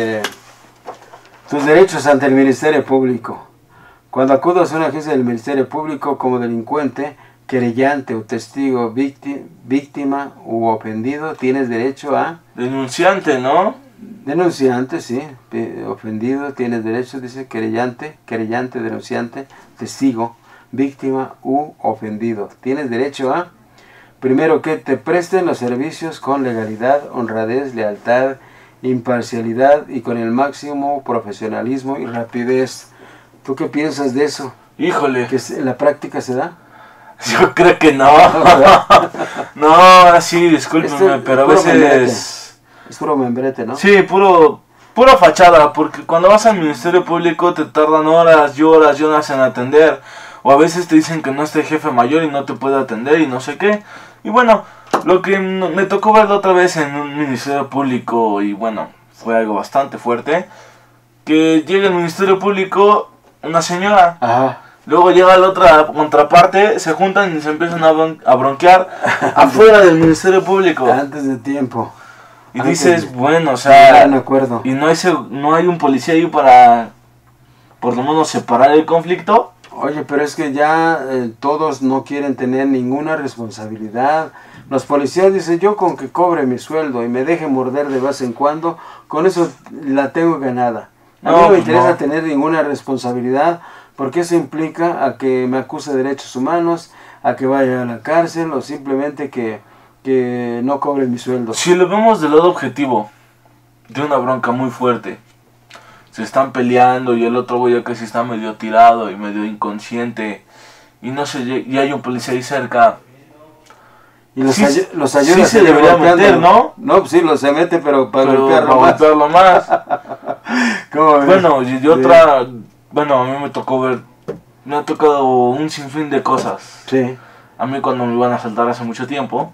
tus derechos ante el Ministerio Público. Cuando acudas a una agencia del Ministerio Público como delincuente, querellante o testigo, víctima u ofendido, tienes derecho a... Denunciante, ¿no? Denunciante, sí. Ofendido, tienes derecho, dice querellante, denunciante, testigo, víctima u ofendido. Tienes derecho a... Primero, que te presten los servicios con legalidad, honradez, lealtad, imparcialidad y con el máximo profesionalismo y rapidez. ¿Tú qué piensas de eso? Híjole. ¿Que en la práctica se da? Yo creo que no. No, sí, discúlpeme, pero a veces... Es puro membrete, ¿no? Sí, pura fachada, porque cuando vas al Ministerio Público te tardan horas y horas en atender. O a veces te dicen que no está el jefe mayor y no te puede atender y no sé qué. Y bueno, lo que me tocó ver otra vez en un Ministerio Público, y bueno, fue algo bastante fuerte, que llega al Ministerio Público una señora. Ajá. Luego llega la otra contraparte, se juntan y se empiezan a bronquear afuera del Ministerio Público. Antes de tiempo. Y dices, bueno, o sea, no acuerdo. Y no hay un policía ahí para, por lo menos, separar el conflicto. Oye, pero es que ya todos no quieren tener ninguna responsabilidad. Los policías dicen, yo con que cobre mi sueldo y me deje morder de vez en cuando, con eso la tengo ganada. A mí no me interesa tener ninguna responsabilidad, porque eso implica a que me acuse de derechos humanos, a que vaya a la cárcel, o simplemente que no cobre mi sueldo. Si lo vemos del lado objetivo, de una bronca muy fuerte, se están peleando y el otro güey ya casi está medio tirado y medio inconsciente, y no sé, y hay un policía ahí cerca. Y los ayuda, sí se debería meter, ¿no? No, pues sí, se mete, pero para golpearlo más. ¿Cómo ves? Bueno, y otra, bueno, a mí me ha tocado un sinfín de cosas. Sí. A mí cuando me iban a asaltar hace mucho tiempo,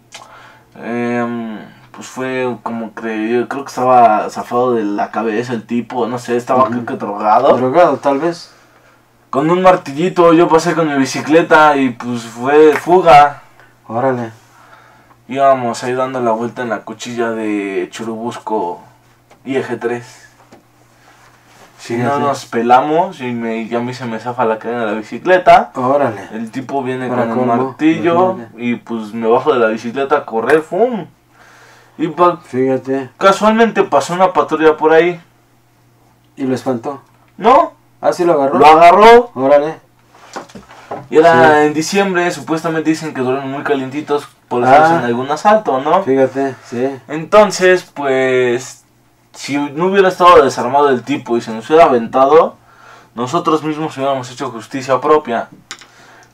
pues fue como que yo creo que estaba zafado de la cabeza el tipo, no sé, estaba creo que drogado. Drogado, tal vez. Con un martillito yo pasé con mi bicicleta y pues fue fuga. Órale. Íbamos ahí dando la vuelta en la cuchilla de Churubusco y Eje 3. Si no nos pelamos y a mí se me zafa la cadena de la bicicleta. Órale. El tipo viene con el martillo y pues me bajo de la bicicleta a correr, ¡fum! Y fíjate. Casualmente pasó una patrulla por ahí. ¿Y lo espantó? ¿No? ¿Ah, sí lo agarró? Lo agarró. Órale. Y era en diciembre, supuestamente dicen que duermen muy calientitos por eso hacen algún asalto, ¿no? Fíjate, sí. Entonces, pues, si no hubiera estado desarmado el tipo y se nos hubiera aventado, nosotros mismos hubiéramos hecho justicia propia.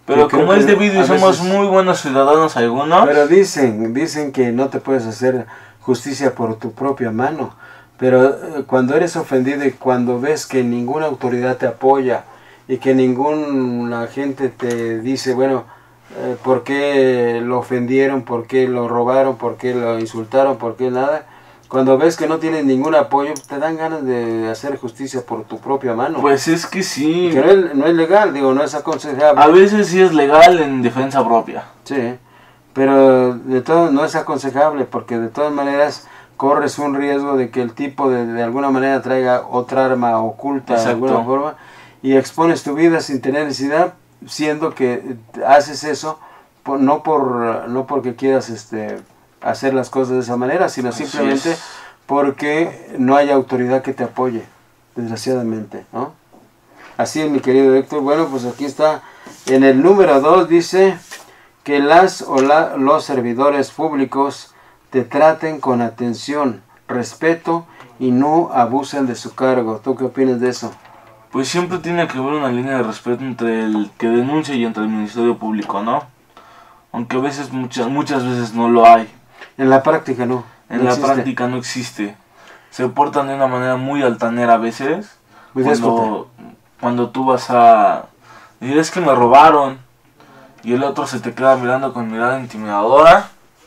Pero como es debido y somos muy buenos ciudadanos algunos. Pero dicen que no te puedes hacer justicia por tu propia mano. Pero cuando eres ofendido y cuando ves que ninguna autoridad te apoya y que ninguna gente te dice, bueno, ¿por qué lo ofendieron? ¿Por qué lo robaron? ¿Por qué lo insultaron? ¿Por qué nada? Cuando ves que no tienes ningún apoyo, te dan ganas de hacer justicia por tu propia mano. Pues es que sí. Que no es legal, digo, no es aconsejable. A veces sí es legal en defensa propia. Sí, pero de todo no es aconsejable porque de todas maneras corres un riesgo de que el tipo de alguna manera traiga otra arma oculta. Exacto. De alguna forma y expones tu vida sin tener necesidad, siendo que haces eso no porque quieras hacer las cosas de esa manera, sino simplemente porque no hay autoridad que te apoye, desgraciadamente, ¿no? Así es, mi querido Héctor. Bueno, pues aquí está, en el número 2 dice que los servidores públicos te traten con atención, respeto y no abusen de su cargo. ¿Tú qué opinas de eso? Pues siempre tiene que haber una línea de respeto entre el que denuncia y entre el Ministerio Público, ¿no? Aunque a veces, muchas veces no lo hay. En la práctica no. En la práctica no existe. Se portan de una manera muy altanera a veces. Cuando tú vas a decir, es que me robaron, y el otro se te queda mirando con mirada intimidadora.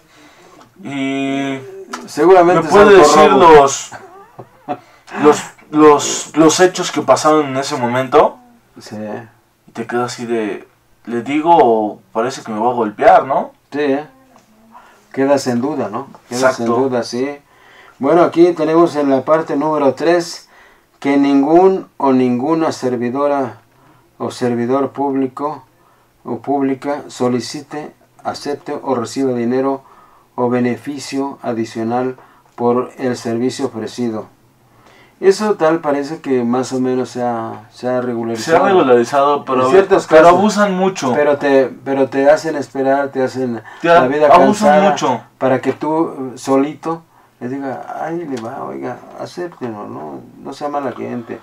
Y seguramente me puede decir los hechos que pasaron en ese momento. Sí. Y te quedas así de, le digo o parece que me va a golpear, ¿no? Sí, quedas en duda, ¿no? Quedas Exacto. en duda, sí. Bueno, aquí tenemos en la parte número 3 que ningún o ninguna servidora o servidor público o pública solicite, acepte o reciba dinero o beneficio adicional por el servicio ofrecido. Eso tal parece que más o menos se ha regularizado. Se ha regularizado, pero, pero abusan mucho. Pero te hacen esperar, te hacen la vida cansada mucho. Para que tú solito le digas, ay, le va, oiga, acéptenlo, no sea mala gente.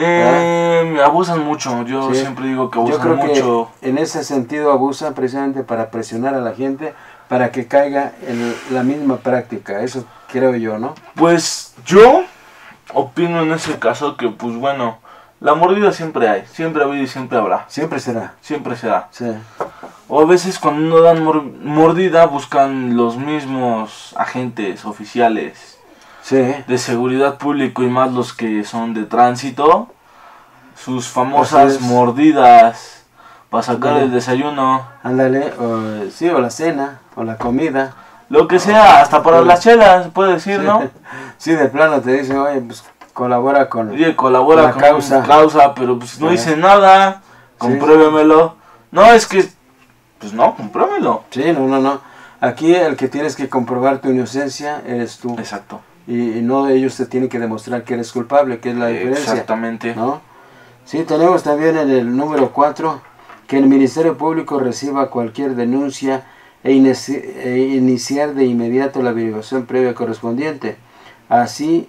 Abusan mucho, yo siempre digo que abusan mucho. Yo creo que en ese sentido abusan precisamente para presionar a la gente para que caiga en la misma práctica, eso creo yo, ¿no? Pues yo opino en ese caso que, pues bueno, la mordida siempre hay, siempre ha habido y siempre habrá. Siempre será. Siempre será. Sí. O a veces cuando no dan mordida buscan los mismos agentes oficiales de seguridad pública y más los que son de tránsito, sus famosas mordidas para sacar el desayuno. Ándale, o la cena, o la comida. Lo que sea, hasta para las chelas, puede decir, ¿no? Sí, de plano te dicen, oye, pues colabora con la causa, pero pues no hice nada, compruébemelo. No, es que, pues no, compruébelo. Sí, no. Aquí el que tienes que comprobar tu inocencia eres tú. Exacto. Y no ellos te tienen que demostrar que eres culpable, que es la diferencia. Exactamente. ¿No? Sí, tenemos también en el número 4 que el Ministerio Público reciba cualquier denuncia e iniciar de inmediato la averiguación previa correspondiente. Así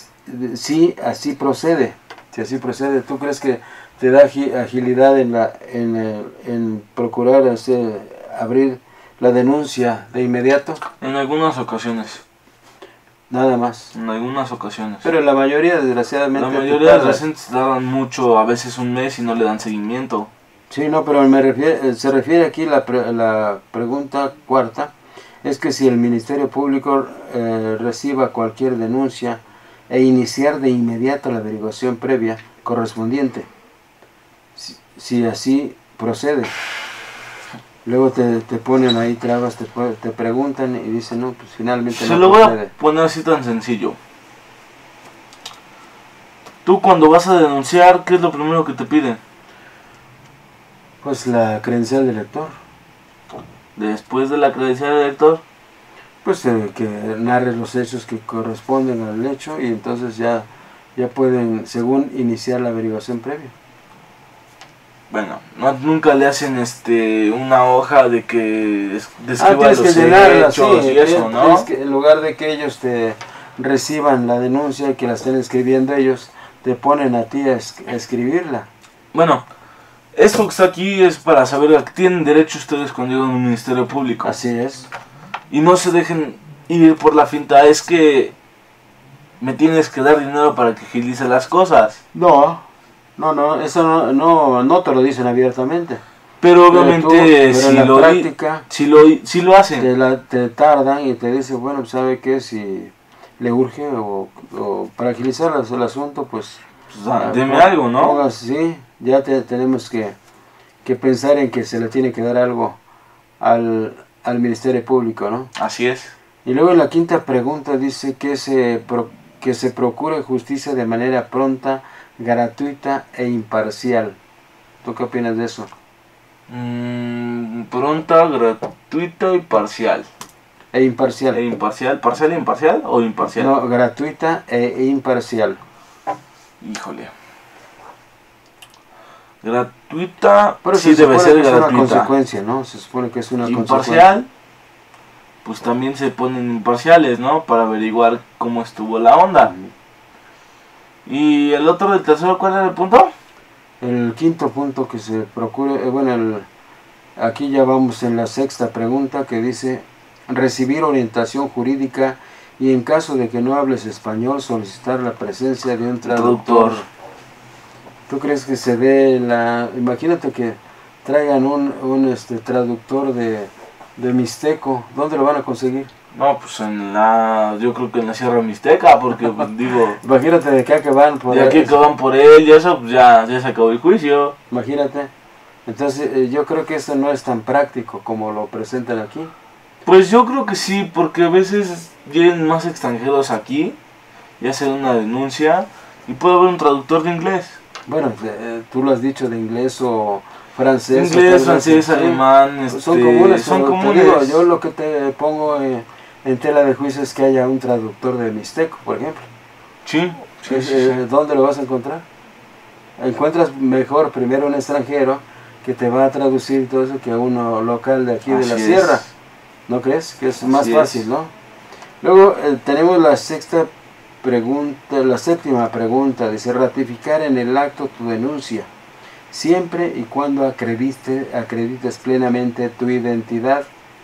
procede. Si así procede, ¿tú crees que te da agilidad en procurar abrir la denuncia de inmediato? En algunas ocasiones. Nada más. En algunas ocasiones. Pero la mayoría, desgraciadamente... La mayoría de las gente tardan mucho, a veces un mes y no le dan seguimiento. Sí, no, pero se refiere aquí la pregunta cuarta, es que si el Ministerio Público reciba cualquier denuncia e iniciar de inmediato la averiguación previa correspondiente, si así procede. Luego te ponen ahí trabas, te preguntan y dicen, no, pues finalmente no procede. Se lo voy a poner así tan sencillo. Tú cuando vas a denunciar, ¿qué es lo primero que te piden? Pues la credencial del lector. Después de la credencial del lector, pues que narres los hechos que corresponden al hecho y entonces ya pueden, según, iniciar la averiguación previa. Bueno, nunca le hacen una hoja de que describa los hechos y eso, ¿no? Que en lugar de que ellos te reciban la denuncia y que la estén escribiendo ellos, te ponen a ti a escribirla. Bueno, Esto que está aquí es para saber a qué tienen derecho ustedes cuando llegan a un ministerio público. Así es. Y no se dejen ir por la finta, es que me tienes que dar dinero para que agilice las cosas. No, eso no te lo dicen abiertamente. Pero obviamente si en la práctica si lo hacen. Te tardan y te dicen, bueno, ¿sabe qué? Si le urge o para agilizar el asunto, pues deme algo, ¿no? Sí, ya tenemos que pensar en que se le tiene que dar algo al Ministerio Público, ¿no? Así es. Y luego en la quinta pregunta dice que se procure justicia de manera pronta, gratuita e imparcial. ¿Tú qué opinas de eso? Pronta, gratuita y parcial. E imparcial. Imparcial. ¿Parcial e imparcial o imparcial? No, gratuita e imparcial. Híjole. Gratuita, pero sí debe ser gratuita. Es una consecuencia, ¿no? Se supone que es una consecuencia. Imparcial, pues también se ponen imparciales, ¿no? Para averiguar cómo estuvo la onda. ¿Y el otro, el tercero, cuál era el punto? El quinto punto que se procure, aquí ya vamos en la sexta pregunta que dice recibir orientación jurídica y en caso de que no hables español solicitar la presencia de un traductor. ¿Tú crees que se dé imagínate que traigan un traductor de mixteco? ¿Dónde lo van a conseguir? No, pues yo creo que en la Sierra Mixteca, porque pues, digo... Imagínate de acá que van por él. De aquí que van por él y eso, pues ya se acabó el juicio. Imagínate. Entonces yo creo que esto no es tan práctico como lo presentan aquí. Pues yo creo que sí, porque a veces vienen más extranjeros aquí y hacen una denuncia y puede haber un traductor de inglés. Bueno, tú lo has dicho de inglés o francés. Inglés, francés, alemán, son comunes. Son comunes. Te digo, yo lo que te pongo en tela de juicio es que haya un traductor de mixteco, por ejemplo. Sí. ¿Dónde lo vas a encontrar? Encuentras mejor primero un extranjero que te va a traducir todo eso que a uno local de aquí de la sierra. ¿No crees? Que es más fácil, ¿no? Luego tenemos la séptima pregunta, dice ratificar en el acto tu denuncia, siempre y cuando acredites plenamente tu identidad.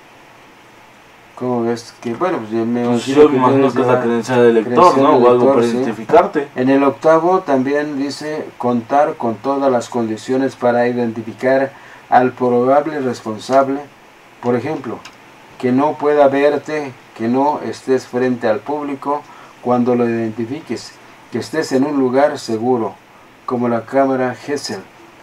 ¿Cómo ves? Que bueno, pues yo me imagino que es la credencial del lector, ¿no? O algo para identificarte. En el octavo también dice contar con todas las condiciones para identificar al probable responsable, por ejemplo, que no pueda verte, que no estés frente al público cuando lo identifiques, que estés en un lugar seguro, como la cámara Gesell.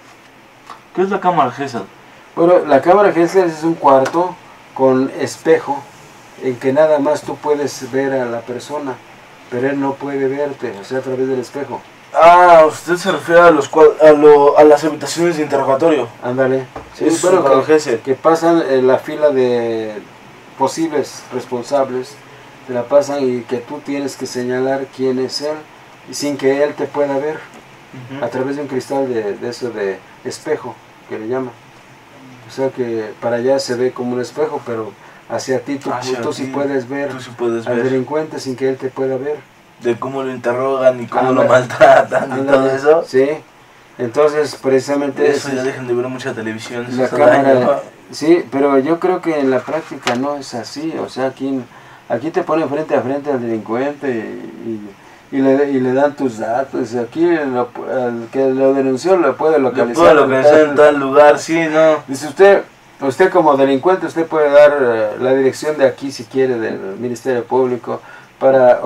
¿Qué es la cámara Gesell? Bueno, la cámara Gesell es un cuarto con espejo en que nada más tú puedes ver a la persona, pero él no puede verte, o sea, a través del espejo. Ah, usted se refiere a las habitaciones de interrogatorio. Ándale. Sí, es bueno, que pasan en la fila de posibles responsables, te la pasan y que tú tienes que señalar quién es él sin que él te pueda ver a través de un cristal de espejo que le llaman. O sea que para allá se ve como un espejo, pero hacia ti tú sí puedes ver al delincuente sin que él te pueda ver. De cómo lo interrogan y cómo lo maltratan y todo eso. Sí, entonces precisamente eso ya dejan de ver mucha televisión. La cámara, sí, pero yo creo que en la práctica no es así. O sea, aquí te ponen frente a frente al delincuente y le dan tus datos. Aquí el que lo denunció lo puede localizar. Lo puede localizar en tal lugar, sí, ¿no? Dice usted como delincuente, usted puede dar la dirección de aquí si quiere del Ministerio Público para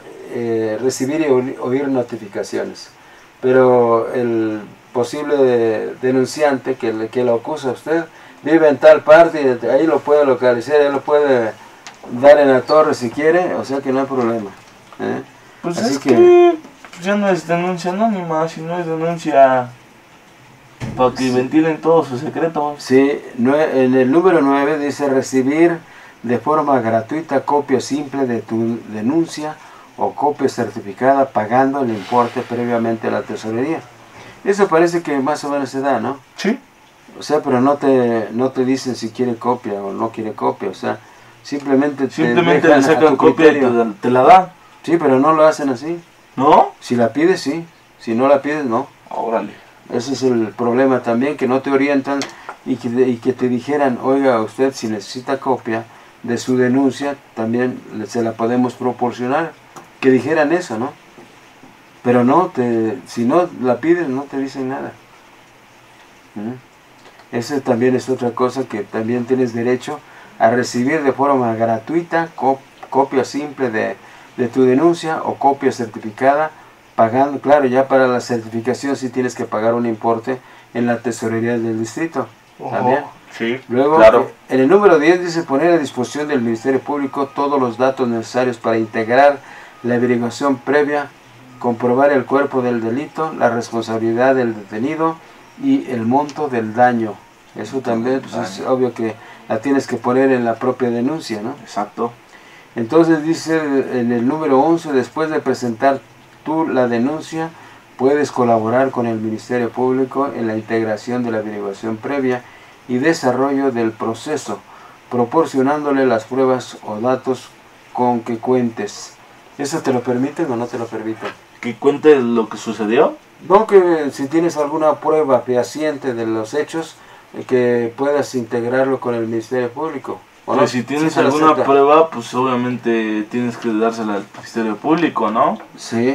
recibir y oír notificaciones. Pero el posible denunciante que lo acusa a usted vive en tal parte y ahí lo puede localizar, ahí lo puede dar en la torre si quiere, o sea que no hay problema. Pues así es que ya no es denuncia anónima, sino es denuncia para que ventilen todos sus secretos. Sí, en el número 9 dice recibir de forma gratuita copia simple de tu denuncia o copia certificada pagando el importe previamente a la tesorería. Eso parece que más o menos se da, ¿no? Sí. O sea, pero no te dicen si quiere copia o no quiere copia, o sea, simplemente le sacan copia y te la dan. Sí, pero no lo hacen así. ¿No? Si la pides, sí. Si no la pides, no. Órale. Ese es el problema también, que no te orientan y que te dijeran, oiga, usted si necesita copia de su denuncia, también se la podemos proporcionar. Que dijeran eso, ¿no? Pero no, si no la pides, no te dicen nada. Esa también es otra cosa, que también tienes derecho a recibir de forma gratuita copia simple de tu denuncia o copia certificada, pagando, claro, ya para la certificación sí tienes que pagar un importe en la tesorería del distrito. ¿También? Sí, luego, claro. En el número 10 dice poner a disposición del Ministerio Público todos los datos necesarios para integrar la averiguación previa, comprobar el cuerpo del delito, la responsabilidad del detenido y el monto del daño. Eso también pues, es obvio que la tienes que poner en la propia denuncia, ¿no? Exacto. Entonces dice en el número 11, después de presentar tú la denuncia, puedes colaborar con el Ministerio Público en la integración de la averiguación previa y desarrollo del proceso, proporcionándole las pruebas o datos con que cuentes. ¿Eso te lo permiten o no te lo permiten? ¿Que cuente lo que sucedió? No, que si tienes alguna prueba fehaciente de los hechos, que puedas integrarlo con el Ministerio Público. Pues no, si tienes alguna prueba, pues obviamente tienes que dársela al Ministerio Público, ¿no? Sí.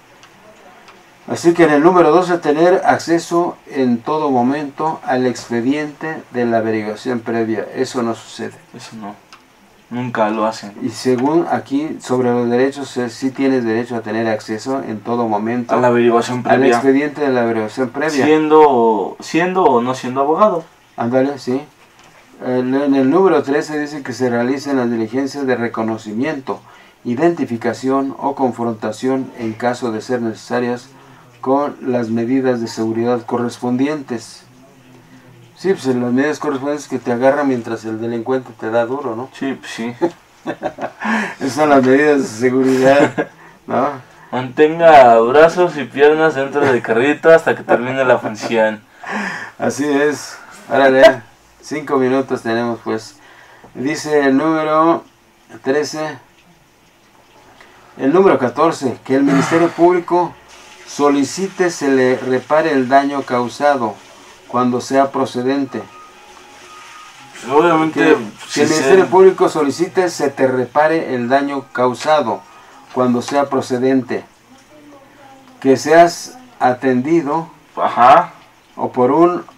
Así que en el número 12, tener acceso en todo momento al expediente de la averiguación previa. Eso no sucede. Eso no. Nunca lo hacen. Y según aquí, sobre los derechos, sí tienes derecho a tener acceso en todo momento a la averiguación previa. Al expediente de la averiguación previa. Siendo o no siendo abogado. Ándale, sí. En el número 13 dice que se realicen las diligencias de reconocimiento, identificación o confrontación en caso de ser necesarias con las medidas de seguridad correspondientes. Sí, pues en las medidas correspondientes que te agarran mientras el delincuente te da duro, ¿no? Sí, pues sí. Esas son las medidas de seguridad, ¿no? Mantenga brazos y piernas dentro del carrito hasta que termine la función. Así es. Árale, 5 minutos tenemos pues. Dice el número 13. El número 14, que el Ministerio Público solicite se le repare el daño causado cuando sea procedente. Pues obviamente que el Ministerio Público solicite se te repare el daño causado cuando sea procedente. Que seas atendido o por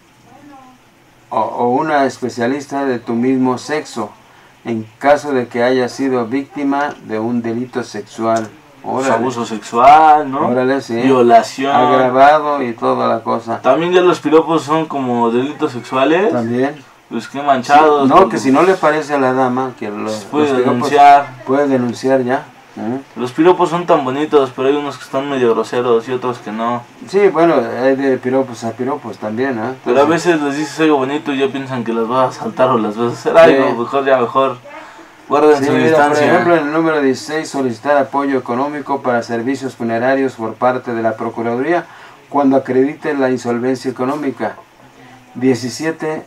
una especialista de tu mismo sexo en caso de que haya sido víctima de un delito sexual. Órale. Abuso sexual, ¿no? Órale, sí. Violación. Agravado y toda la cosa. También ya los piropos son como delitos sexuales. También. Pues qué manchados. Sí, no, que si no le parece a la dama que puede denunciar. Puede denunciar ya. Los piropos son tan bonitos, pero hay unos que están medio groseros y otros que no. Sí, bueno, hay de piropos a piropos también, ¿eh? Pero a veces les dices algo bonito y ya piensan que las vas a saltar o las vas a hacer algo. Mejor. Guarden su distancia. Por ejemplo, en el número 16, solicitar apoyo económico para servicios funerarios por parte de la Procuraduría cuando acredite la insolvencia económica. 17,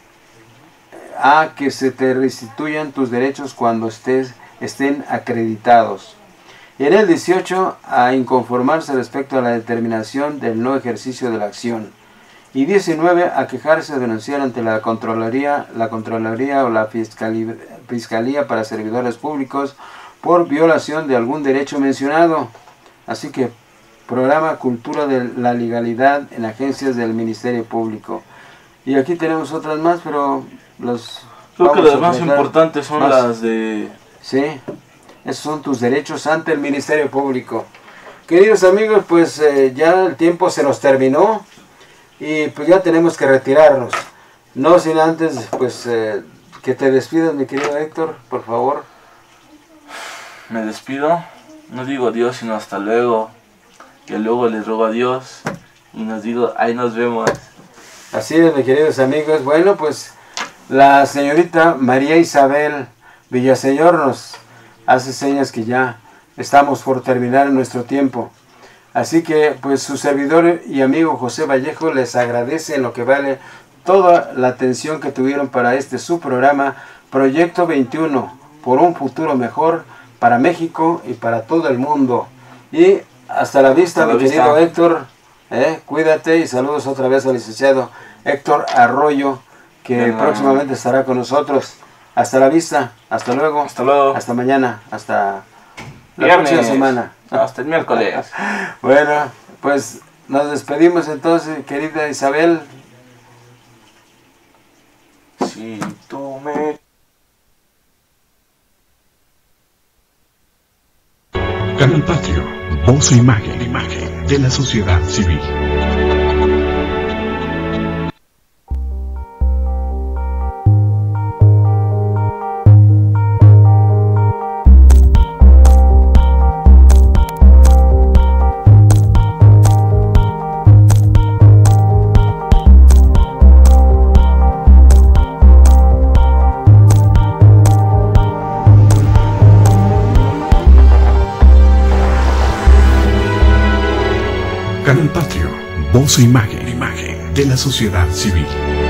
a que se te restituyan tus derechos cuando estén acreditados. Y en el 18, a inconformarse respecto a la determinación del no ejercicio de la acción. Y 19, a quejarse o denunciar ante la Contraloría o la Fiscalía para Servidores Públicos por violación de algún derecho mencionado. Así que, programa Cultura de la Legalidad en agencias del Ministerio Público. Y aquí tenemos otras más, pero creo que las más importantes son las de... Sí, esos son tus derechos ante el Ministerio Público. Queridos amigos, pues ya el tiempo se nos terminó. Y pues ya tenemos que retirarnos. No sin antes, pues, que te despidas, mi querido Héctor, por favor. Me despido. No digo adiós, sino hasta luego. Y luego les ruego a Dios. Y nos digo, ahí nos vemos. Así es, mis queridos amigos. Bueno, pues, la señorita María Isabel Villaseñor nos hace señas que ya estamos por terminar nuestro tiempo. Así que, pues, su servidor y amigo José Vallejo les agradece en lo que vale toda la atención que tuvieron para su programa Proyecto 21, por un futuro mejor para México y para todo el mundo. Y hasta la vista, mi querido Héctor. Cuídate y saludos otra vez al licenciado Héctor Arroyo, que próximamente estará con nosotros. Hasta la vista, hasta luego. Hasta luego. Hasta mañana, hasta la Viernes, próxima semana. Hasta el miércoles. Bueno, pues nos despedimos entonces, querida Isabel. Si tú me... Canal Patrio, voz e imagen de la sociedad civil. Canal Patrio, voz e imagen de la sociedad civil.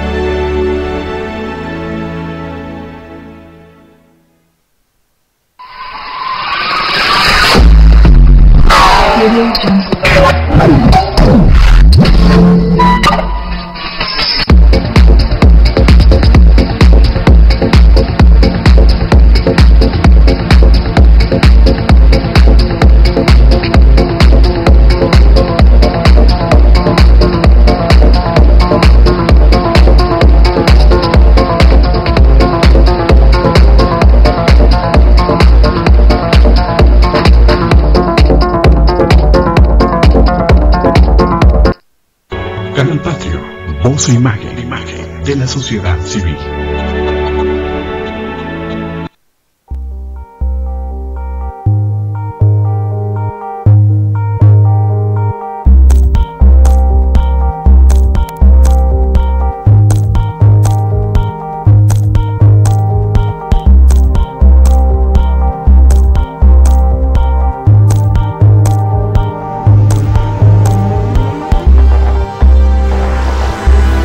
Canal Patrio, voz e imagen de la sociedad civil.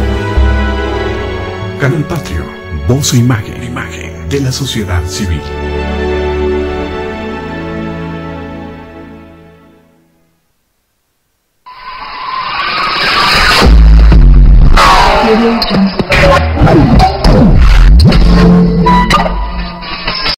Canal Patrio, voz e imagen de la sociedad civil.